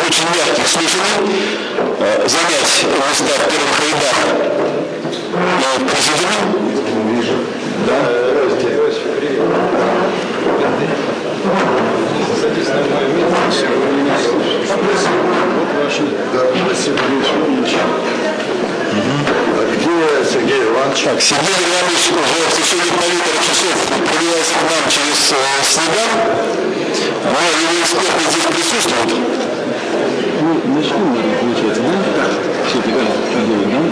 очень мягких слушаний, занять места в первых рядах и в президиуме. Да. Садись на мое место, сегодня не слушаешь. Вот ваши. Да, спасибо, Ильич. А где Сергей Иванович? Так, Сергей Иванович уже в течение 1,5 часов пробивается к нам через снегам, но его эксперты здесь присутствуют. Ну, начнем, наверное, получается, да? Да. Все теперь что делать, да?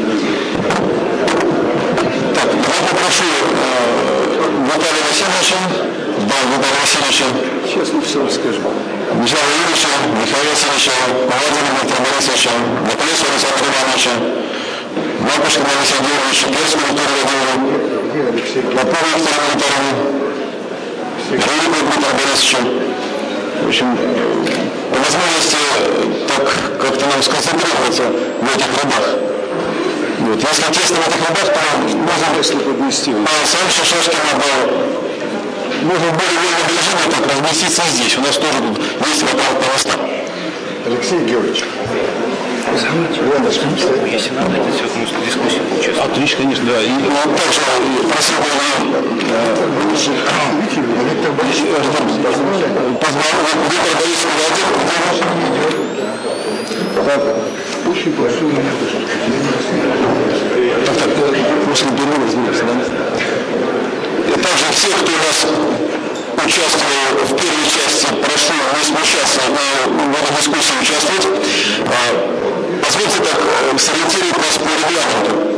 Так, я попрошу Виталия Васильевича, Виталия Васильевича, Сейчас мы все расскажем. Михаила Юрьевича, Михаила Васильевича, Владимира Дмитрия Борисовича, Николаева Александра Ивановича, Лапушкина Александра Юрьевича, Перского Виктория Владимировича, Попова Виктория Анатольевна, Юрия Дмитрия Борисовича. В общем, по возможности так как-то нам сконцентрироваться в этих рядах. Вот. Если тесно в этих рядах, то можно поднести. Александр Шашкина был. Можно в более вольном режиме так разместиться здесь. У нас тоже тут есть вопрос по местам. Алексей Георгиевич. Если надо, это все дискуссия получится. Отлично, конечно, да. И также просил бы Виктор Борисович Очень прошу меня выслушать. После перерыва разберемся, да? И также все, кто у нас участвовал в первой части, прошу не смущаться и в этой дискуссии участвовать. Позвольте так сориентировать нас по регламенту.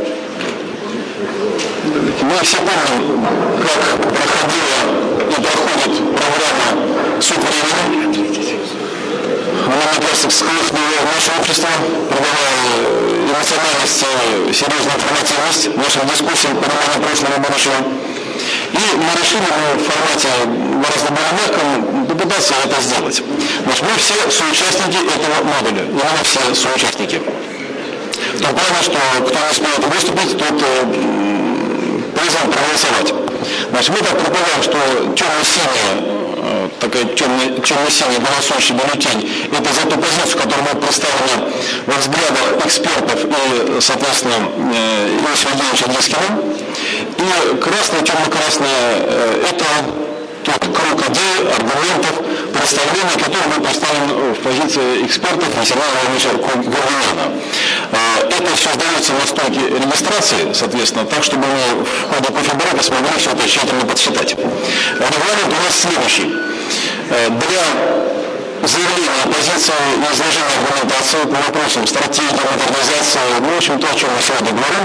Мы все помним, как проходила и проходит программа «Суд времени». Она, мне кажется, всколыхнула наше общество, придавая эмоциональность и серьезную информативность нашим дискуссиям по роману прошлого и будущего. И мы решили в формате гораздо более мягком попытаться это сделать. Значит, мы все соучастники этого модуля. Именно все соучастники. В том плане, что кто не успеет выступить, тот призван проголосовать. Значит, мы так предполагаем, что темно-синяя, такая темно-синяя голосующий бюллетень, это за ту позицию, которая будет представлена во взглядах экспертов и, соответственно, Иосифа Евгеньевича Дискина. И красная, темно-красная, это тот круг идей, аргументов, представлений, которые мы поставим в позиции экспертов Василия Владимировича Гурвиняна. Это все сдается на стойке регистрации, соответственно, так, чтобы мы в ходе кофе-брейка смогли все это тщательно подсчитать. Регламент у нас следующий. Для заявления позиции и изложения аргументации по вопросам стратегии, модернизации, в общем, то, о чем мы сегодня говорим,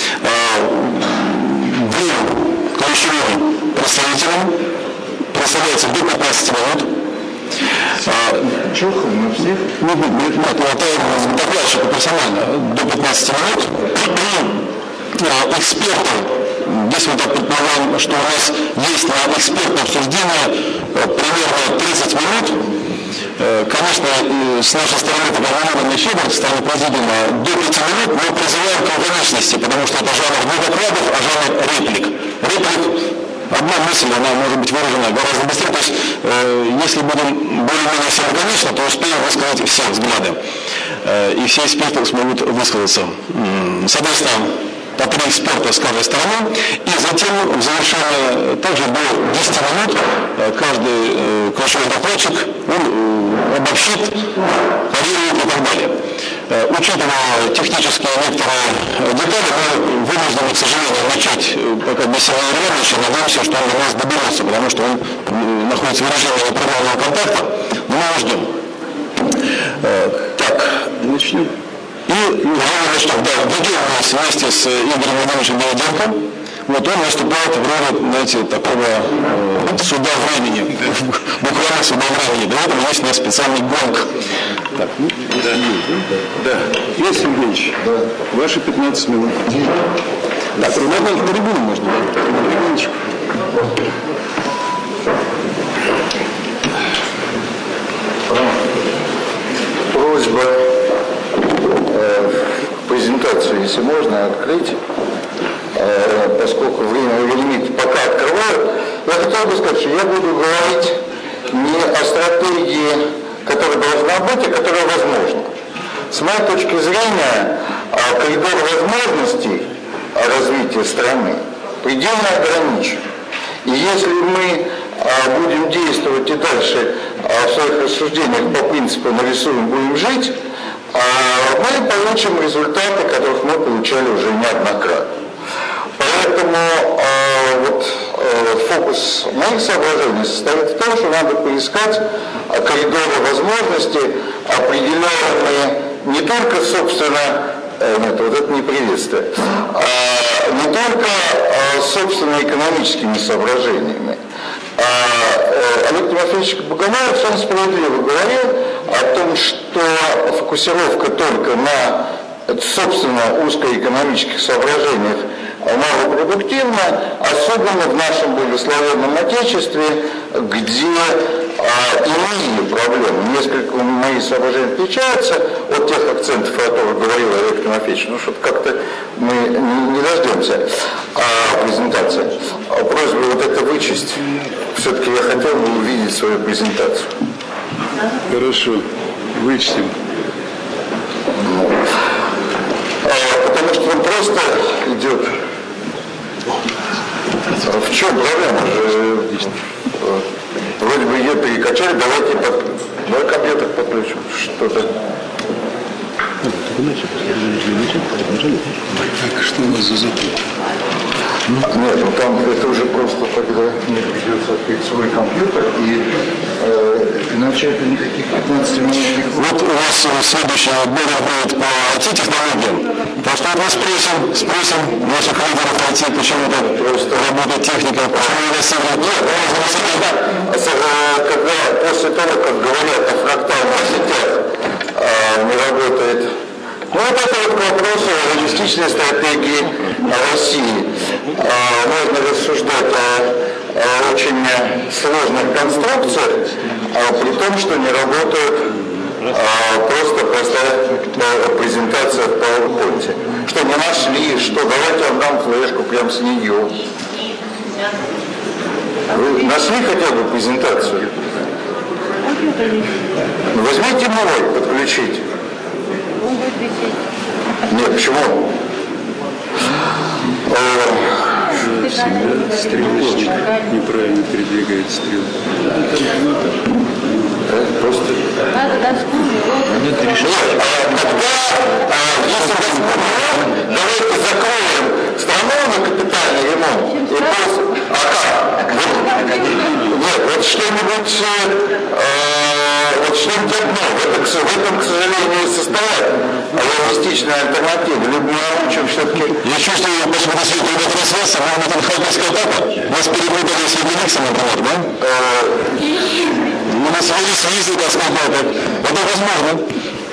двум ключевым представителям представляется до 15 минут. Чухов на всех? Нет, это докладчику персонально до 15 минут. Эксперты, здесь мы так предполагаем, что у нас есть на экспертное обсуждение примерно 30 минут. Конечно, с нашей стороны, по программированной щебет, со стороны президиума, до 5 минут мы призываем к ограниченности, потому что это жанр не докладов, а жанр реплик. Одна мысль, она может быть выражена гораздо быстрее. То есть, если будем более-менее все органично, то успеем высказать все взгляды. И все эксперты смогут высказаться. Соответственно, по 3 эксперта с каждой стороны. И затем в завершение также до 10 минут каждый ключевой докладчик обобщит, парирует и так далее. Учитывая технические некоторые детали, мы вынуждены, к сожалению, начать пока без Сергея Ивановича. Надеемся, что он до нас доберется, потому что он находится в режиме непрерывного контакта, но мы его ждем. Так, начнем. И начнем. Да, другие у нас вместе с Игорем Владимировичем Давиденко. Вот он выступает в роли, знаете, такого суда времени, буквально суда времени. Для этого есть у нас специальный гонг. Так, ну, Да. Есть, Евгеньевич? Да. Ваши 15 минут. так, примерно на трибуну можно, да? Евгеньевич. Просьба презентацию, если можно, открыть, поскольку время лимит пока открывают. Я хотел бы сказать, что я буду говорить не о стратегии, которая должна быть, а которая возможна. с моей точки зрения, коридор возможностей развития страны предельно ограничен. И если мы будем действовать и дальше в своих рассуждениях по принципу «нарисуем, будем жить», мы получим результаты, которых мы получали уже неоднократно. Поэтому фокус моих соображений состоит в том, что надо поискать коридоры возможностей, определяемые не только, собственно, нет, вот это не приветствие, не только, собственно, экономическими соображениями. Олег Тимофеевич Богомолов совершенно справедливо говорил о том, что фокусировка только на, собственно, узкоэкономических соображениях малопродуктивна, особенно в нашем благословенном Отечестве, где иные проблемы. Несколько мои соображения отличаются от тех акцентов, о которых говорил Олег Тимофеевич. Ну, что-то как-то мы не дождемся презентации. Просьба вот это вычесть. Все-таки я хотел бы увидеть свою презентацию. Хорошо, вычтем. Потому что он просто идет. В чем проблема? Вроде бы идет и качали, давай компьютер подключим. Что-то. Так, что у вас за запись? Нет, ну там это уже просто тогда мне придется открыть свой компьютер и иначе это никаких 15 минут. Вот у вас следующий отбор будет по IT-технологиям. Так что мы спросим наших лидеров IT, почему так просто работает техника, почему не рассеивает. Когда после того, как говорят о фрактальных сетях, не работает. Ну вот это вот к вопросу о логистичной стратегии России. Можно рассуждать о очень сложных конструкциях, при том, что не работают просто простая презентация в PowerPoint. Что не нашли, что давайте отдам флешку прямо с нее. Вы нашли хотя бы презентацию? Возьмите мой, подключите. Нет, почему? Стрелочник неправильно передвигает стрелку. Просто... Давайте закроем страну на капитальный ремонт. Нет, вот что-нибудь одно. В этом, к сожалению, состоят логистичная альтернатива. Либо мы научим все-таки... Я чувствую, что мы дошли до этого связа, может быть, хайперская атака? Нас перепутали с Евгениксом, например, да? У нас связи, так сказать, это возможно.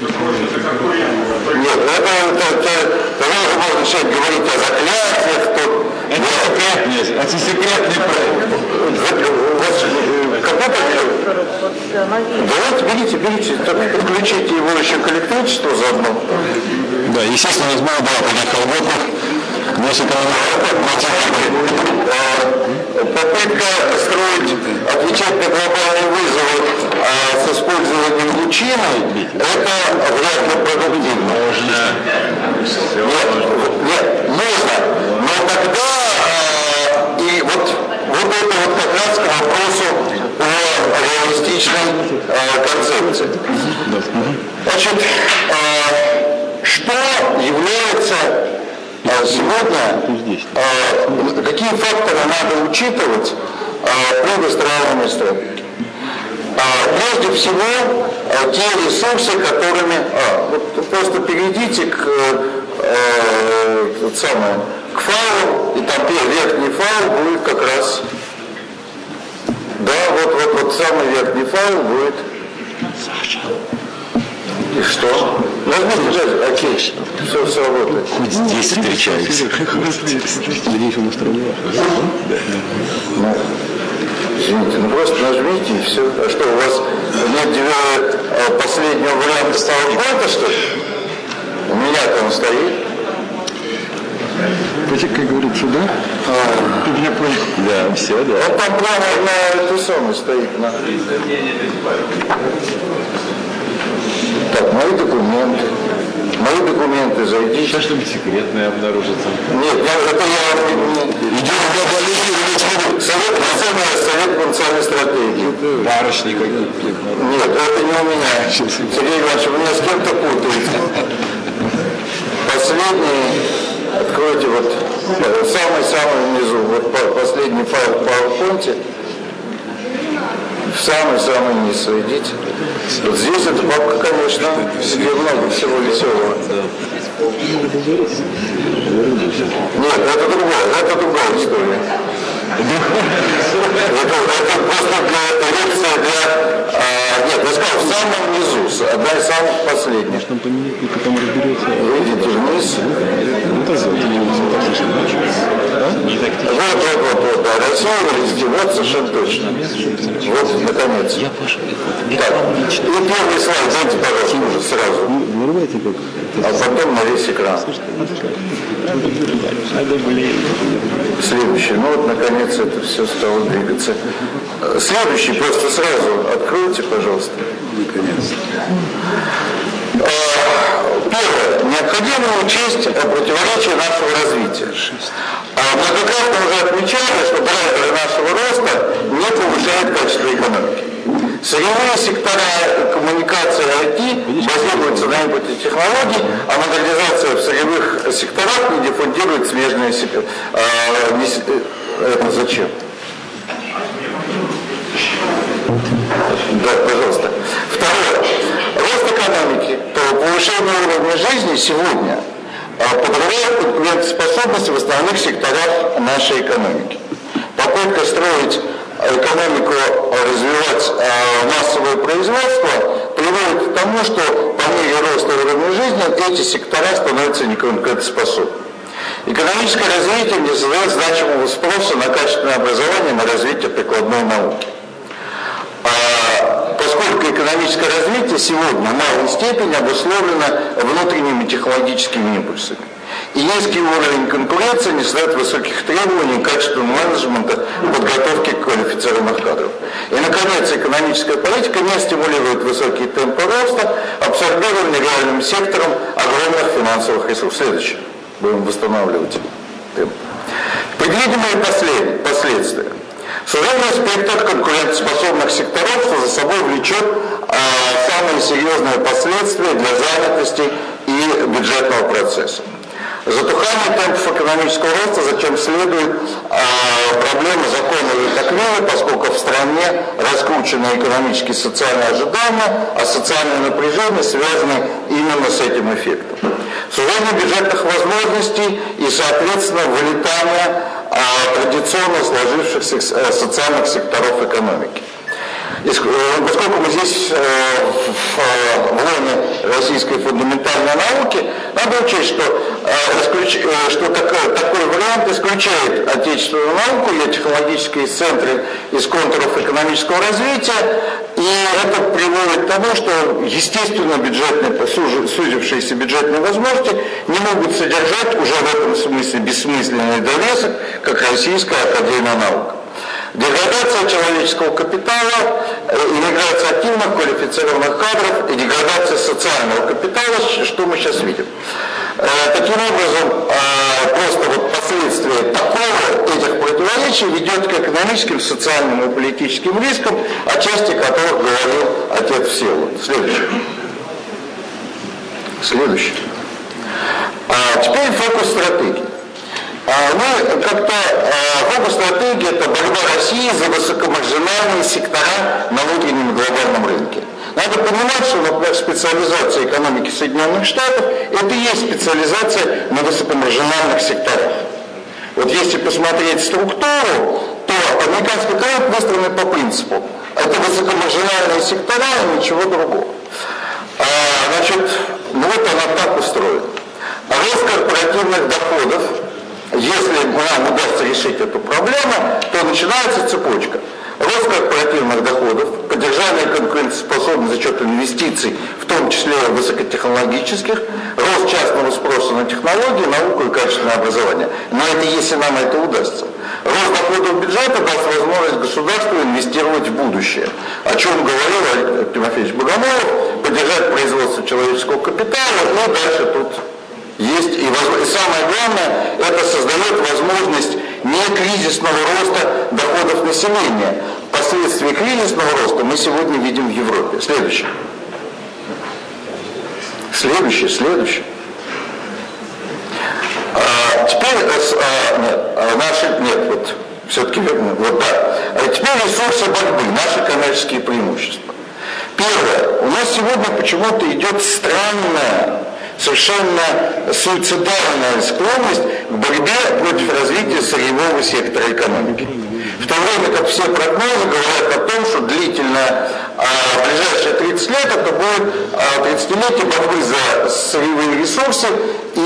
Нет, тогда уже можно начать говорить о заклятиях, то... Это секретный, это секретный проект. Давайте, берите, только подключите его еще к электричеству заодно. Да, естественно, у нас было таких колготных. Попытка отвечать на глобальные вызовы с использованием лучины, это вряд ли продуктивно. Нет, можно, но тогда и вот это вот как раз к вопросу о реалистичной концепции. Значит, что является сегодня, какие факторы надо учитывать при выстраивании стратегии? Прежде всего, те ресурсы, которыми... вот просто перейдите к файлу, и там верхний файл будет как раз... Да, вот самый верхний файл будет... И что? Нажмите, окей, все работает. Хоть здесь встречаемся. Надеюсь, он устроил. Извините, просто нажмите и все. А что, у вас нет последнего варианта PowerPoint, что ли? У меня-то он стоит. Как говорится, да? Ты меня понял? Да, все, да. Он там прямо на этой самой стоит. Так, мои документы. мои документы, зайдите. Сейчас что-нибудь секретное обнаружится. Нет, это я Совет по национальной стратегии. Барышни какие-то. Нет, это не у меня. Сергей Иванович, вы меня с кем-то путаете. Последний, откройте вот самый-самый внизу, вот последний файл в PowerPoint. В самый-самый низ сойдите. Вот здесь эта папка, конечно, где много всего веселого. Нет, это другая история. Это просто лекция для... Нет, я сказал, в самом низу, одна из самых последних. Там поменять, и потом разберется. Выйдите вниз. Вот, да, рассеивались, вот совершенно точно. Вот, наконец. Так, и первый слайд, дайте, пожалуйста, уже сразу. Вырывайте как. А потом на весь экран. Следующий. Ну вот, наконец, это все стало двигаться. Следующий, просто сразу откройте, пожалуйста. Наконец. Первое. Необходимо учесть противоречия нашего развития. Многократно уже отмечали, что драйверы нашего роста не повышают качество экономики. Сырьевые сектора коммуникации IT базируются на импорте технологий, а модернизация в сырьевых секторах не диффундирует смежные сектора. Это зачем? Да, пожалуйста. Второе. Рост экономики, то повышение уровня жизни сегодня подрывает конкурентоспособность в основных секторах нашей экономики. Попытка строить экономику, развивать массовое производство приводит к тому, что по мере роста уровня жизни эти сектора становятся неконкурентоспособны. Экономическое развитие не создает значимого спроса на качественное образование, на развитие прикладной науки. Поскольку экономическое развитие сегодня в малой степени обусловлено внутренними технологическими импульсами. И низкий уровень конкуренции не создает высоких требований к качественному менеджменту подготовки квалифицированных кадров. И, наконец, экономическая политика не стимулирует высокие темпы роста, абсорбированные реальным сектором огромных финансовых ресурсов. Следующее. Будем восстанавливать темп. Предвидимые последствия. Сужение спектра конкурентоспособных секторов, что за собой влечет самые серьезные последствия для занятости и бюджетного процесса. Затухание темпов экономического роста, зачем следует проблема законной токвилы, поскольку в стране раскручены экономические и социальные ожидания, а социальное напряжение связаны именно с этим эффектом. Сужение бюджетных возможностей и, соответственно, вылетание традиционно сложившихся социальных секторов экономики. Поскольку мы здесь в лоне российской фундаментальной науки, надо учесть, что такой вариант исключает отечественную науку, ее технологические центры из контуров экономического развития, и это приводит к тому, что естественно сузившиеся бюджетные возможности не могут содержать уже в этом смысле бессмысленный довесок, как Российская академия наук. Деградация человеческого капитала, иммиграция активных квалифицированных кадров и деградация социального капитала, что мы сейчас видим. Таким образом, просто вот последствия этих противоречий ведет к экономическим, социальным и политическим рискам, о части которых говорил отец Всеволод. Следующий. Теперь фокус стратегии. Фокус стратегии – это борьба России за высокомаржинальные сектора на внутреннем глобальном рынке. Надо понимать, что, например, специализация экономики Соединенных Штатов – это и есть специализация на высокомаржинальных секторах. Вот если посмотреть структуру, то американский рынок выстроен по принципу – это высокомаржинальные сектора и ничего другого. Вот она так устроена. Рост корпоративных доходов. Если нам удастся решить эту проблему, то начинается цепочка. Рост корпоративных доходов, поддержание конкурентоспособности за счет инвестиций, в том числе высокотехнологических, рост частного спроса на технологии, науку и качественное образование. Но это если нам это удастся. Рост доходов бюджета даст возможность государству инвестировать в будущее. О чем говорил Олег Тимофеевич Богомолов, поддержать производство человеческого капитала, но дальше тут есть и самое главное, это создает возможность не кризисного роста доходов населения. Последствия кризисного роста мы сегодня видим в Европе. Следующее. Теперь ресурсы борьбы, наши коммерческие преимущества. Первое. У нас сегодня почему-то идет странная, совершенно суицидальная склонность к борьбе против развития сырьевого сектора экономики. В то время как все прогнозы говорят о том, что длительно, ближайшие 30 лет это будет 30-летие борьбы за сырьевые ресурсы и,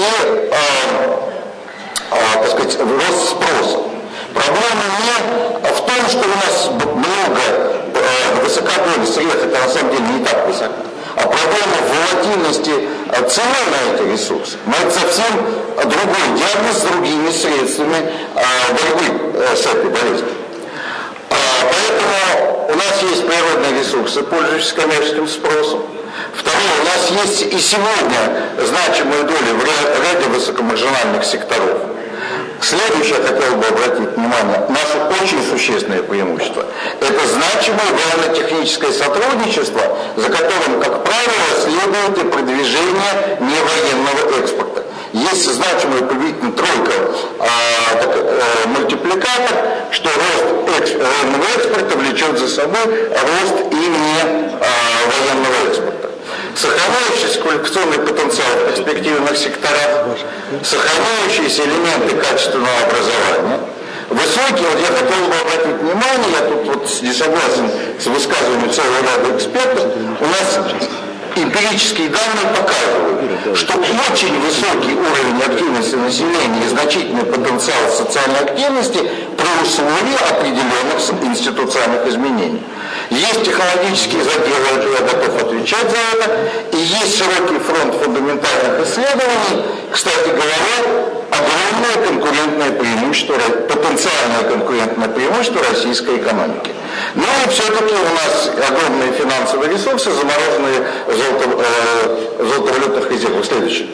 так сказать, рост спроса. Проблема не в том, что у нас много высокодольных сырьев, это на самом деле не так высоко, а проблема волатильности цены на эти ресурсы. Но это совсем другой диагноз с другими средствами борьбы с этой болезнью. Поэтому у нас есть природные ресурсы, пользующиеся коммерческим спросом. Второе, у нас есть и сегодня значимые доли в ряде высокомаржинальных секторов. Следующее, я хотел бы обратить внимание, наше очень существенное преимущество – это значимое военно-техническое сотрудничество, за которым, как правило, следует и продвижение невоенного экспорта. Есть значимая победительная тройка мультипликатор, что рост военного экспорта влечет за собой рост и не военного экспорта. Сохраняющийся квалификационный потенциал в перспективных секторах, сохраняющиеся элементы качественного образования, высокий, вот я хотел бы обратить внимание, я тут вот не согласен с высказыванием целого ряда экспертов, у нас эмпирические данные показывают, что очень высокий уровень активности населения и значительный потенциал социальной активности при условии определенных институциональных изменений. Есть технологические заделы, я готов отвечать за это, и есть широкий фронт фундаментальных исследований, кстати говоря, огромное конкурентное преимущество, потенциальное конкурентное преимущество российской экономики. Но все-таки у нас огромные финансовые ресурсы, замороженные в золотовалютных резервах. Следующее.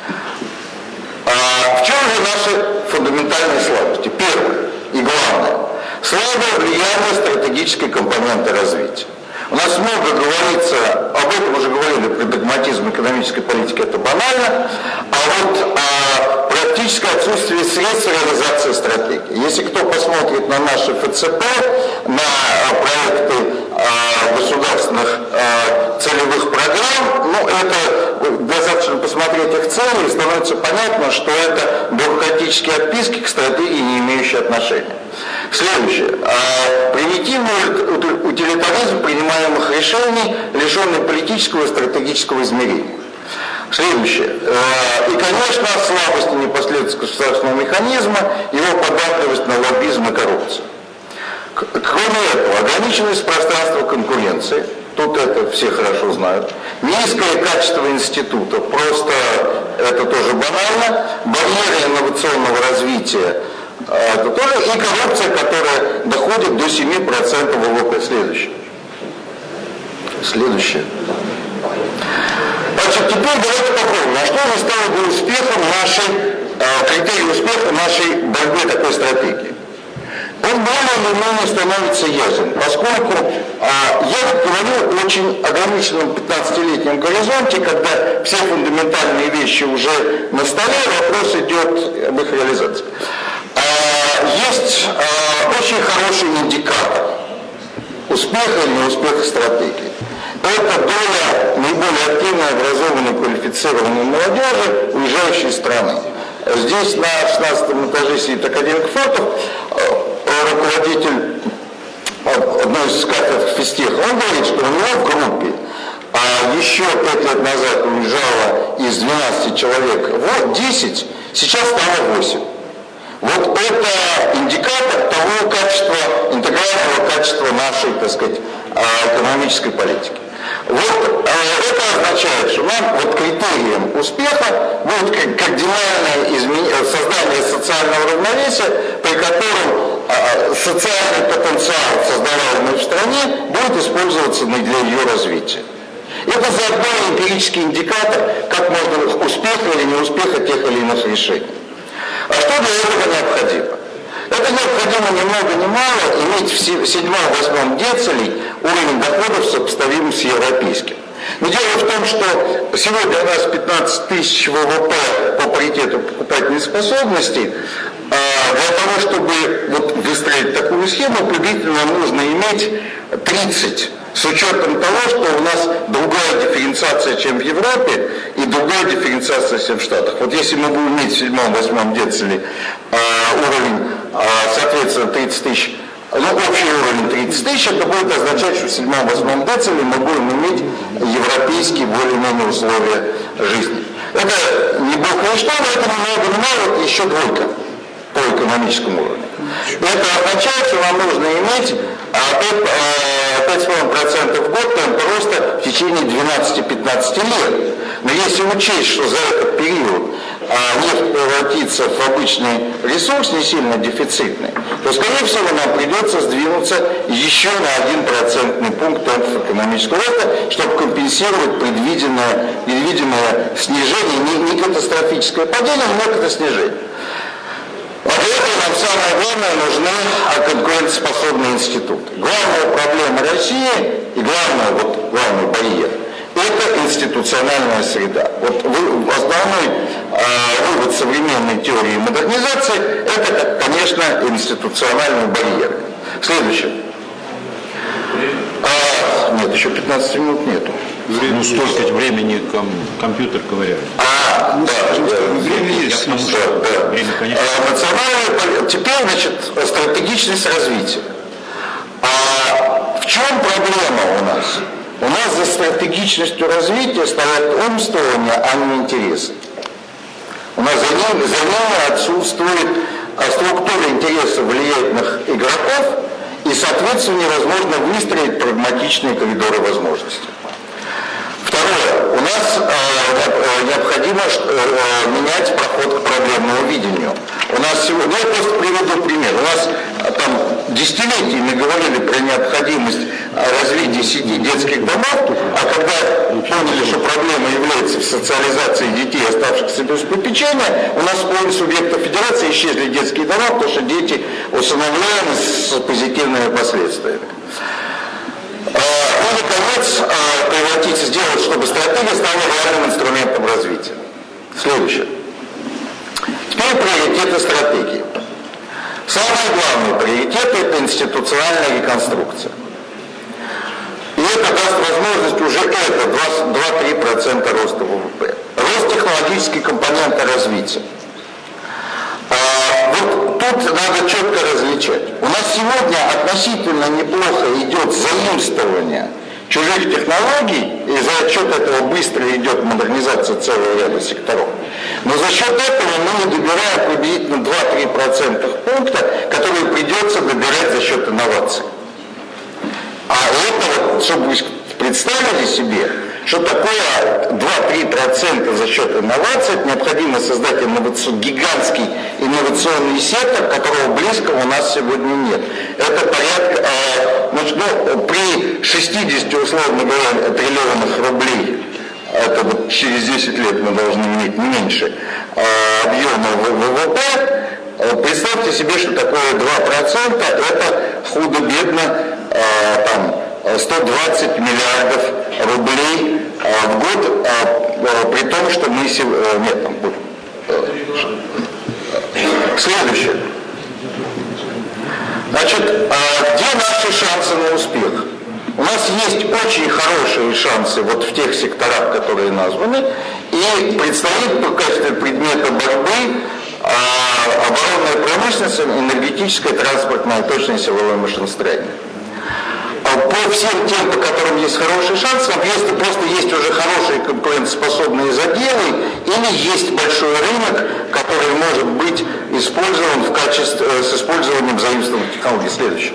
В чем же наши фундаментальные слабости? Первое и главное. Слабое влияние стратегической компоненты развития. У нас много говорится, об этом уже говорили, при догматизме экономической политики это банально, а вот практическое отсутствие средств реализации стратегии. Если кто посмотрит на наши ФЦП, на проекты государственных целевых программ, ну это достаточно посмотреть их цели, и становится понятно, что это бюрократические отписки к стратегии, не имеющие отношения. Следующее. Примитивный утилитаризм принимаемых решений, лишенный политического и стратегического измерения. Следующее. И, конечно, слабость и непоследовательность государственного механизма, его податливость на лоббизм и коррупцию. Кроме этого, ограниченность пространства конкуренции, тут это все хорошо знают, низкое качество институтов, просто это тоже банально, барьеры инновационного развития, это тоже, и коррупция, которая доходит до 7% ВВП. Следующее. Значит, теперь давайте попробуем, а что же стало бы успехом критерий успеха нашей борьбы такой стратегии. Он более или менее становится ясен, поскольку я говорю о очень ограниченном 15-летнем горизонте, когда все фундаментальные вещи уже на столе, вопрос идет об их реализации. Есть очень хороший индикатор успеха или неуспеха стратегии. Это доля наиболее активно образованной, квалифицированной молодежи, уезжающей из страны. Здесь на 16-м этаже сидит академик Фортов, руководитель одной из кафедр физтеха. Он говорит, что у него в группе еще 5 лет назад уезжало из 12 человек 10, сейчас стало 8. Вот это индикатор того качества, интегрального качества нашей, так сказать, экономической политики. Вот это означает, что нам вот критерием успеха будет кардинальное создание социального равновесия, при котором социальный потенциал, создаваемый в стране, будет использоваться для ее развития. Это заодно эмпирический индикатор, как можно успеха или неуспеха тех или иных решений. А что для этого необходимо? Это необходимо ни много ни мало иметь в 7-8 децилей уровень доходов сопоставим с европейским. Но дело в том, что сегодня у нас 15 тысяч ВВП по паритету покупательной способности. Для того, чтобы выстроить такую схему, приблизительно нужно иметь 30, с учетом того, что у нас другая дифференциация, чем в Европе, и другая дифференциация, чем в Штатах. Вот если мы будем иметь в 7-8 дециле уровень, соответственно, 30 тысяч, общий уровень 30 тысяч, это будет означать, что в 7-8 дециле мы будем иметь европейские более-менее условия жизни. Это не бог весть что, но это немного еще двойка по экономическому уровню. Это означает, что нам нужно иметь 5,5% в год просто в течение 12-15 лет. Но если учесть, что за этот период нефть превратится в обычный ресурс, не сильно дефицитный, то, скорее всего, нам придется сдвинуться еще на 1% пункт темпов экономического роста, чтобы компенсировать предвиденное снижение, не катастрофическое падение, но некое снижение. А для этого нам самое главное нужны конкурентоспособные институты. Главная проблема России и главный барьер – это институциональная среда. Основной вывод современной теории модернизации – это, конечно, институциональный барьер. Следующее. Нет, еще 15 минут нету. Столько времени компьютер ковыряет. Время есть. Теперь, стратегичность развития. В чем проблема у нас? У нас за стратегичностью развития стоят умствования, а не интересы. У нас за ними отсутствует структура интересов влиятельных игроков, и, соответственно, невозможно выстроить прагматичные коридоры возможностей. Второе. У нас необходимо менять подход к проблемному видению. У нас сегодня, я просто приведу пример. У нас там десятилетиями говорили про необходимость развития сети детских домов, а когда поняли, что проблема является в социализации детей, оставшихся без попечения, у нас в половине субъектов федерации исчезли детские дома, потому что дети усыновляемы с позитивными последствиями. И, наконец, сделать, чтобы стратегия стала главным инструментом развития. Следующее. Теперь приоритеты стратегии. Самый главный приоритет – это институциональная реконструкция. И это даст возможность уже 2-3% роста ВВП. Рост технологической компоненты развития. Тут надо четко различать. У нас сегодня относительно неплохо идет заимствование чужих технологий, и за счет этого быстро идет модернизация целого ряда секторов. Но за счет этого мы не добираем приблизительно 2-3% пункта, которые придется добирать за счет инноваций. А это, чтобы вы представили себе, что такое 2-3% за счет инноваций, необходимо создать гигантский инновационный сектор, которого близкого у нас сегодня нет. Это порядка, при 60, условно говоря, триллионах рублей, это через 10 лет мы должны иметь не меньше объема ВВП, представьте себе, что такое 2%, это худо-бедно 120 миллиардов рублей в год, при том, что мы Следующее. Где наши шансы на успех? У нас есть очень хорошие шансы в тех секторах, которые названы, и предстоит в качестве предмета борьбы оборонная промышленность, энергетическое, транспортное, точное силовое машиностроение. По всем тем, по которым есть хороший шанс, если просто есть уже хорошие конкурентоспособные заделы, или есть большой рынок, который может быть использован с использованием заимствованных технологий. Следующее.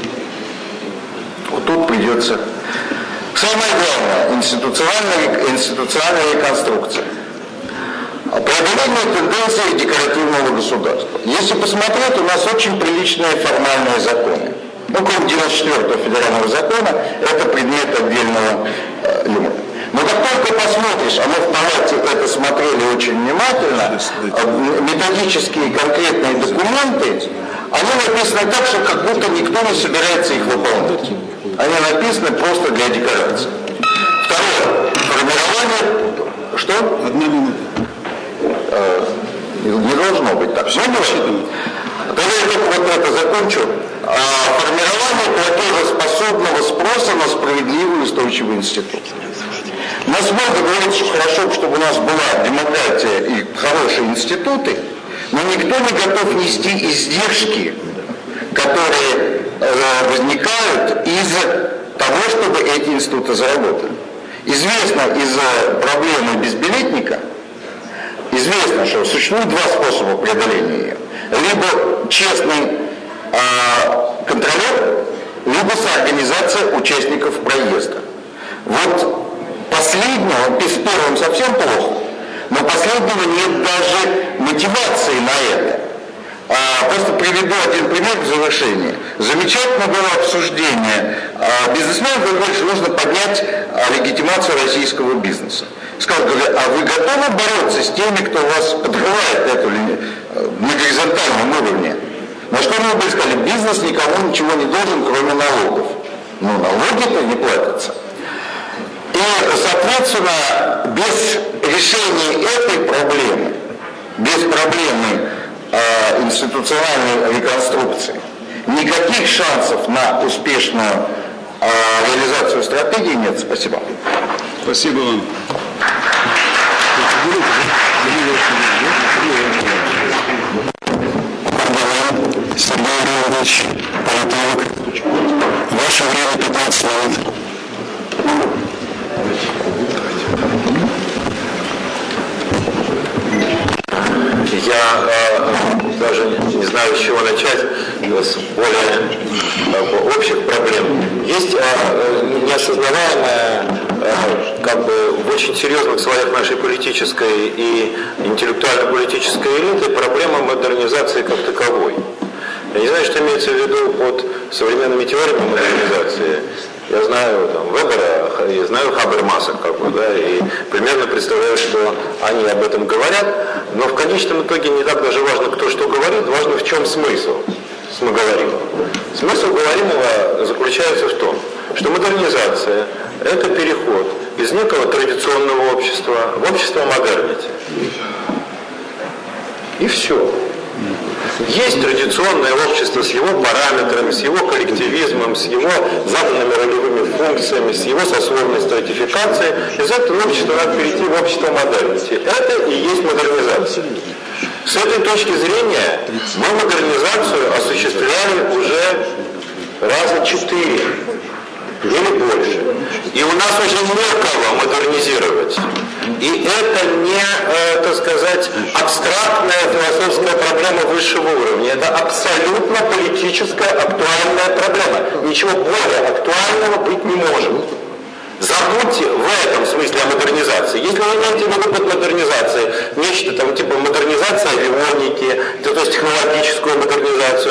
Тут придется. Самое главное, институциональная реконструкция. Преодоление тенденции декоративного государства. Если посмотреть, у нас очень приличные формальные законы. Кроме 94-го федерального закона, это предмет отдельного юмора. Но как только посмотришь, а мы в палате это смотрели очень внимательно, методические конкретные документы, они написаны так, что как будто никто не собирается их выполнять. Они написаны просто для декорации. Второе. Формирование... Что? 1 минута. Не должно быть так. Тогда я вот это закончу. Формирование платежеспособного спроса на справедливый и устойчивый институт. Нас много говорит, что хорошо, чтобы у нас была демократия и хорошие институты, но никто не готов нести издержки, которые возникают из того, чтобы эти институты заработали. Известно из проблемы безбилетника, известно, что существует два способа преодоления ее. Либо честный контролер, либо соорганизация участников проезда. Вот последнего, с первым совсем плохо, но последнего нет даже мотивации на это. Просто приведу один пример в завершение. Замечательно было обсуждение. Бизнесменам говорили, что нужно поднять легитимацию российского бизнеса. Сказали, а вы готовы бороться с теми, кто вас подрывает эту на горизонтальном уровне? На что мы бы сказали, бизнес никому ничего не должен, кроме налогов. Но налоги-то не платятся. И, соответственно, без решения этой проблемы, без проблемы институциональной реконструкции, никаких шансов на успешную реализацию стратегии нет. Спасибо. Спасибо вам. Сергей Леонидович, политолог. Ваше время 15 минут. Я даже не знаю, с чего начать, с более общих проблем. Есть неосознаваемая, в очень серьезных слоях нашей политической и интеллектуально-политической элиты проблема модернизации как таковой. Я не знаю, что имеется в виду под современными теориями модернизации. Я знаю Вебера, я знаю Хабермаса, и примерно представляю, что они об этом говорят, но в конечном итоге не так даже важно, кто что говорит, важно в чем смысл говоримого. Смысл говоримого заключается в том, что модернизация – это переход из некого традиционного общества в общество модернити. И все. Есть традиционное общество с его параметрами, с его коллективизмом, с его заданными ролевыми функциями, с его сословной стратификацией. Из этого общества надо перейти в общество модернити. Это и есть модернизация. С этой точки зрения мы модернизацию осуществляли уже раза 4 или больше. И у нас уже некого модернизировать. И это не, так сказать, абстрактная философская проблема высшего уровня. Это абсолютно политическая актуальная проблема. Ничего более актуального быть не может. Забудьте в этом смысле о модернизации. Если вы имеете в виду под модернизацией нечто типа модернизация авионики, то есть технологическую модернизацию,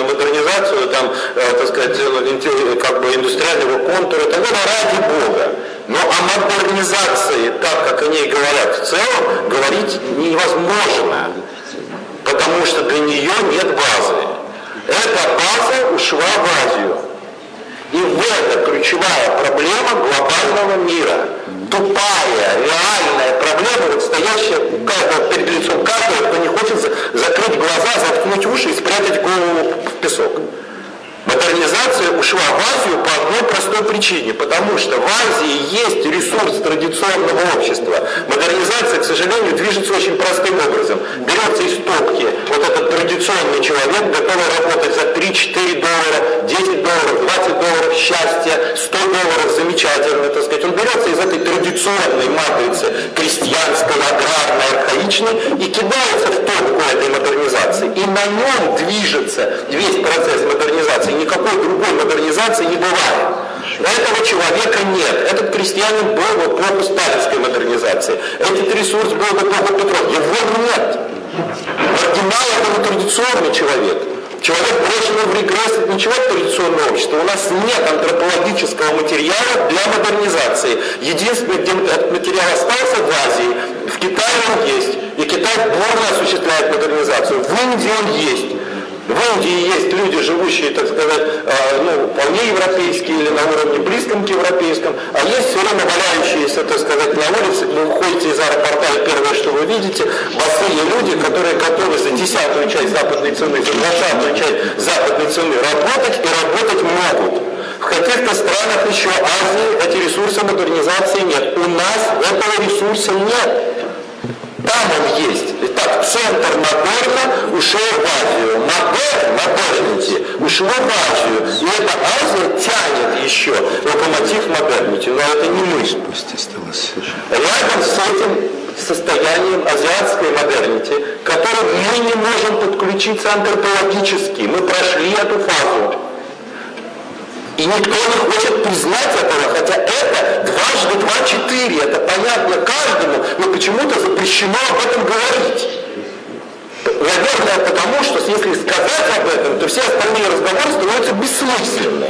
так сказать, индустриального контура, тогда ради Бога. Но о модернизации, так как о ней говорят в целом, говорить невозможно, потому что для нее нет базы. Эта база ушла в Азию. И в это ключевая проблема глобального мира. Тупая, реальная проблема, стоящая перед лицом каждого, кто не хочет закрыть глаза, заткнуть уши и спрятать голову в песок. Модернизация ушла в Азию по одной простой причине, потому что в Азии есть ресурс традиционного общества. Модернизация, к сожалению, движется очень простым образом. Берется из топки вот этот традиционный человек, готовый работать за 3-4 доллара, 10 долларов, 20 долларов счастья, 100 долларов замечательно, так сказать. Он берется из этой традиционной матрицы крестьянской, аграрной, архаичной и кидается в топку этой модернизации. И на нем движется весь процесс модернизации. Никакой другой модернизации не бывает. Этого человека нет. Этот крестьянин был в эпоху сталинской модернизации. Этот ресурс был в эпоху Петрова. Его нет. Маргинал — это традиционный человек. Человек брошен в регресс, это ничего традиционного общества. У нас нет антропологического материала для модернизации. Единственный, где этот материал остался, в Азии. В Китае он есть. И Китай бурно осуществляет модернизацию. В Индии он есть. В Индии есть люди, живущие, так сказать, вполне европейские или на уровне близком к европейскому, а есть все время валяющиеся, так сказать, на улице, вы выходите из аэропорта, и первое, что вы видите, босые люди, которые готовы за 10-ю часть западной цены, за 20-ю часть западной цены работать, и работать могут. В каких-то странах еще Азии эти ресурсы модернизации нет. У нас этого ресурса нет. Там он есть. Итак, центр модерна ушел в Азию. Модернити ушло в Азию. И эта Азия тянет еще локомотив модернити. Но это не мы. Рядом с этим состоянием азиатской модернити, к которой мы не можем подключиться антропологически. Мы прошли эту фазу. И никто не хочет признать этого, хотя это 2 × 2 = 4, это понятно каждому, но почему-то запрещено об этом говорить. Наверное, потому что если сказать об этом, то все остальные разговоры становятся бессмысленны.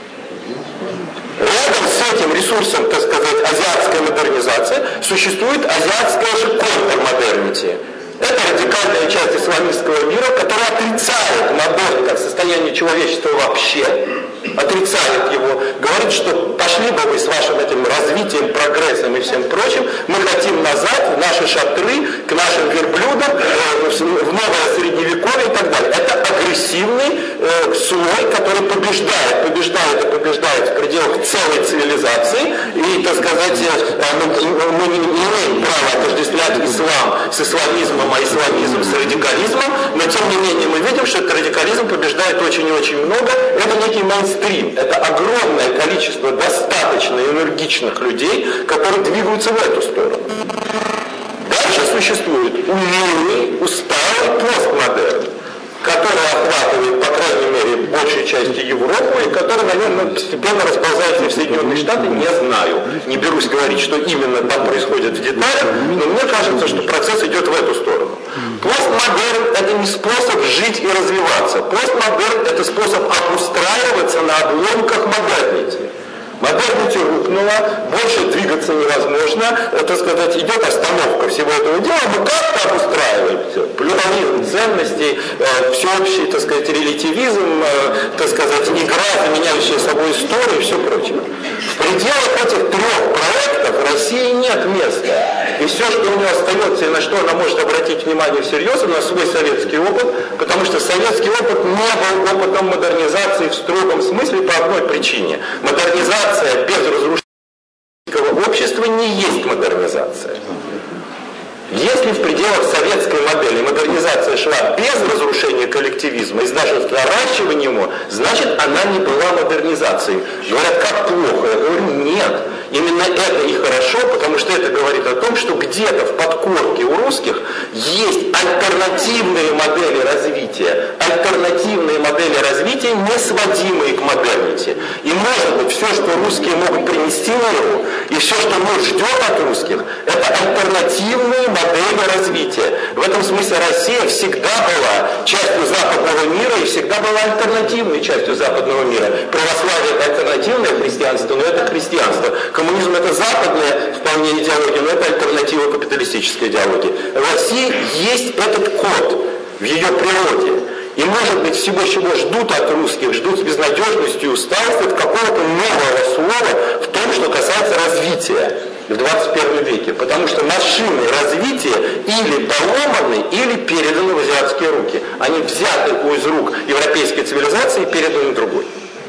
Рядом с этим ресурсом, так сказать, азиатской модернизации существует азиатская же контрмодернити. Это радикальная часть исламистского мира, которая отрицает модерн как состояние человечества вообще, отрицает его, говорит, что пошли бы вы с вашим этим развитием, прогрессом и всем прочим, мы хотим назад в наши шатры, к нашим верблюдам, в новое средневековье и так далее. Это агрессивный слой, который побеждает в пределах целой цивилизации, и, так сказать, мы не имеем права отождествлять ислам с исламизмом, а исламизм с радикализмом, но тем не менее мы видим, что этот радикализм побеждает очень и очень много. Это некий мейнстрим, это огромное количество достаточно энергичных людей, которые двигаются в эту сторону. Дальше существует умеренный, усталый постмодерн, который охватывает, по крайней мере, большей части Европу, и который, наверное, постепенно расползается в Соединенные Штаты, не знаю. Не берусь говорить, что именно там происходит в деталях, но мне кажется, что процесс идет в эту сторону. Постмодерн – это не способ жить и развиваться. Постмодерн – это способ обустраиваться на обломках модернити. Модернити рухнула, больше двигаться невозможно, так сказать, идет остановка всего этого дела, мы как-то обустраиваем все. Плюрализм ценностей, всеобщий, так сказать, релятивизм, так сказать, игра, заменяющая собой историю и все прочее. В пределах этих 3 проектов России нет места. И все, что у нее остается и на что она может обратить внимание всерьез, на свой советский опыт, потому что советский опыт не был опытом модернизации в строгом смысле по одной причине. Модернизация без разрушительного общества не есть модернизация. Если в пределах советской модели модернизация шла без разрушения коллективизма и даже наращивания его, значит она не была модернизацией. Говорят, как плохо. Я говорю, нет. Именно это и хорошо, потому что это говорит о том, что где-то в подкорке у русских есть альтернативные модели развития. Альтернативные модели развития, не сводимые к модернити. И может быть все, что русские могут принести миру, и все, что мир ждет от русских, это альтернативные модели развития. В этом смысле Россия всегда была частью западного мира и всегда была альтернативной частью западного мира. Православие – это альтернативное христианство, но это христианство. Коммунизм – это западная вполне идеология, но это альтернатива капиталистической идеологии. В России есть этот код в ее природе. И, может быть, всего, чего ждут от русских, ждут с безнадежностью и усталостью от какого-то нового слова в том, что касается развития в 21 веке. Потому что машины развития или поломаны, или переданы в азиатские руки. Они взяты из рук европейской цивилизации и переданы другой.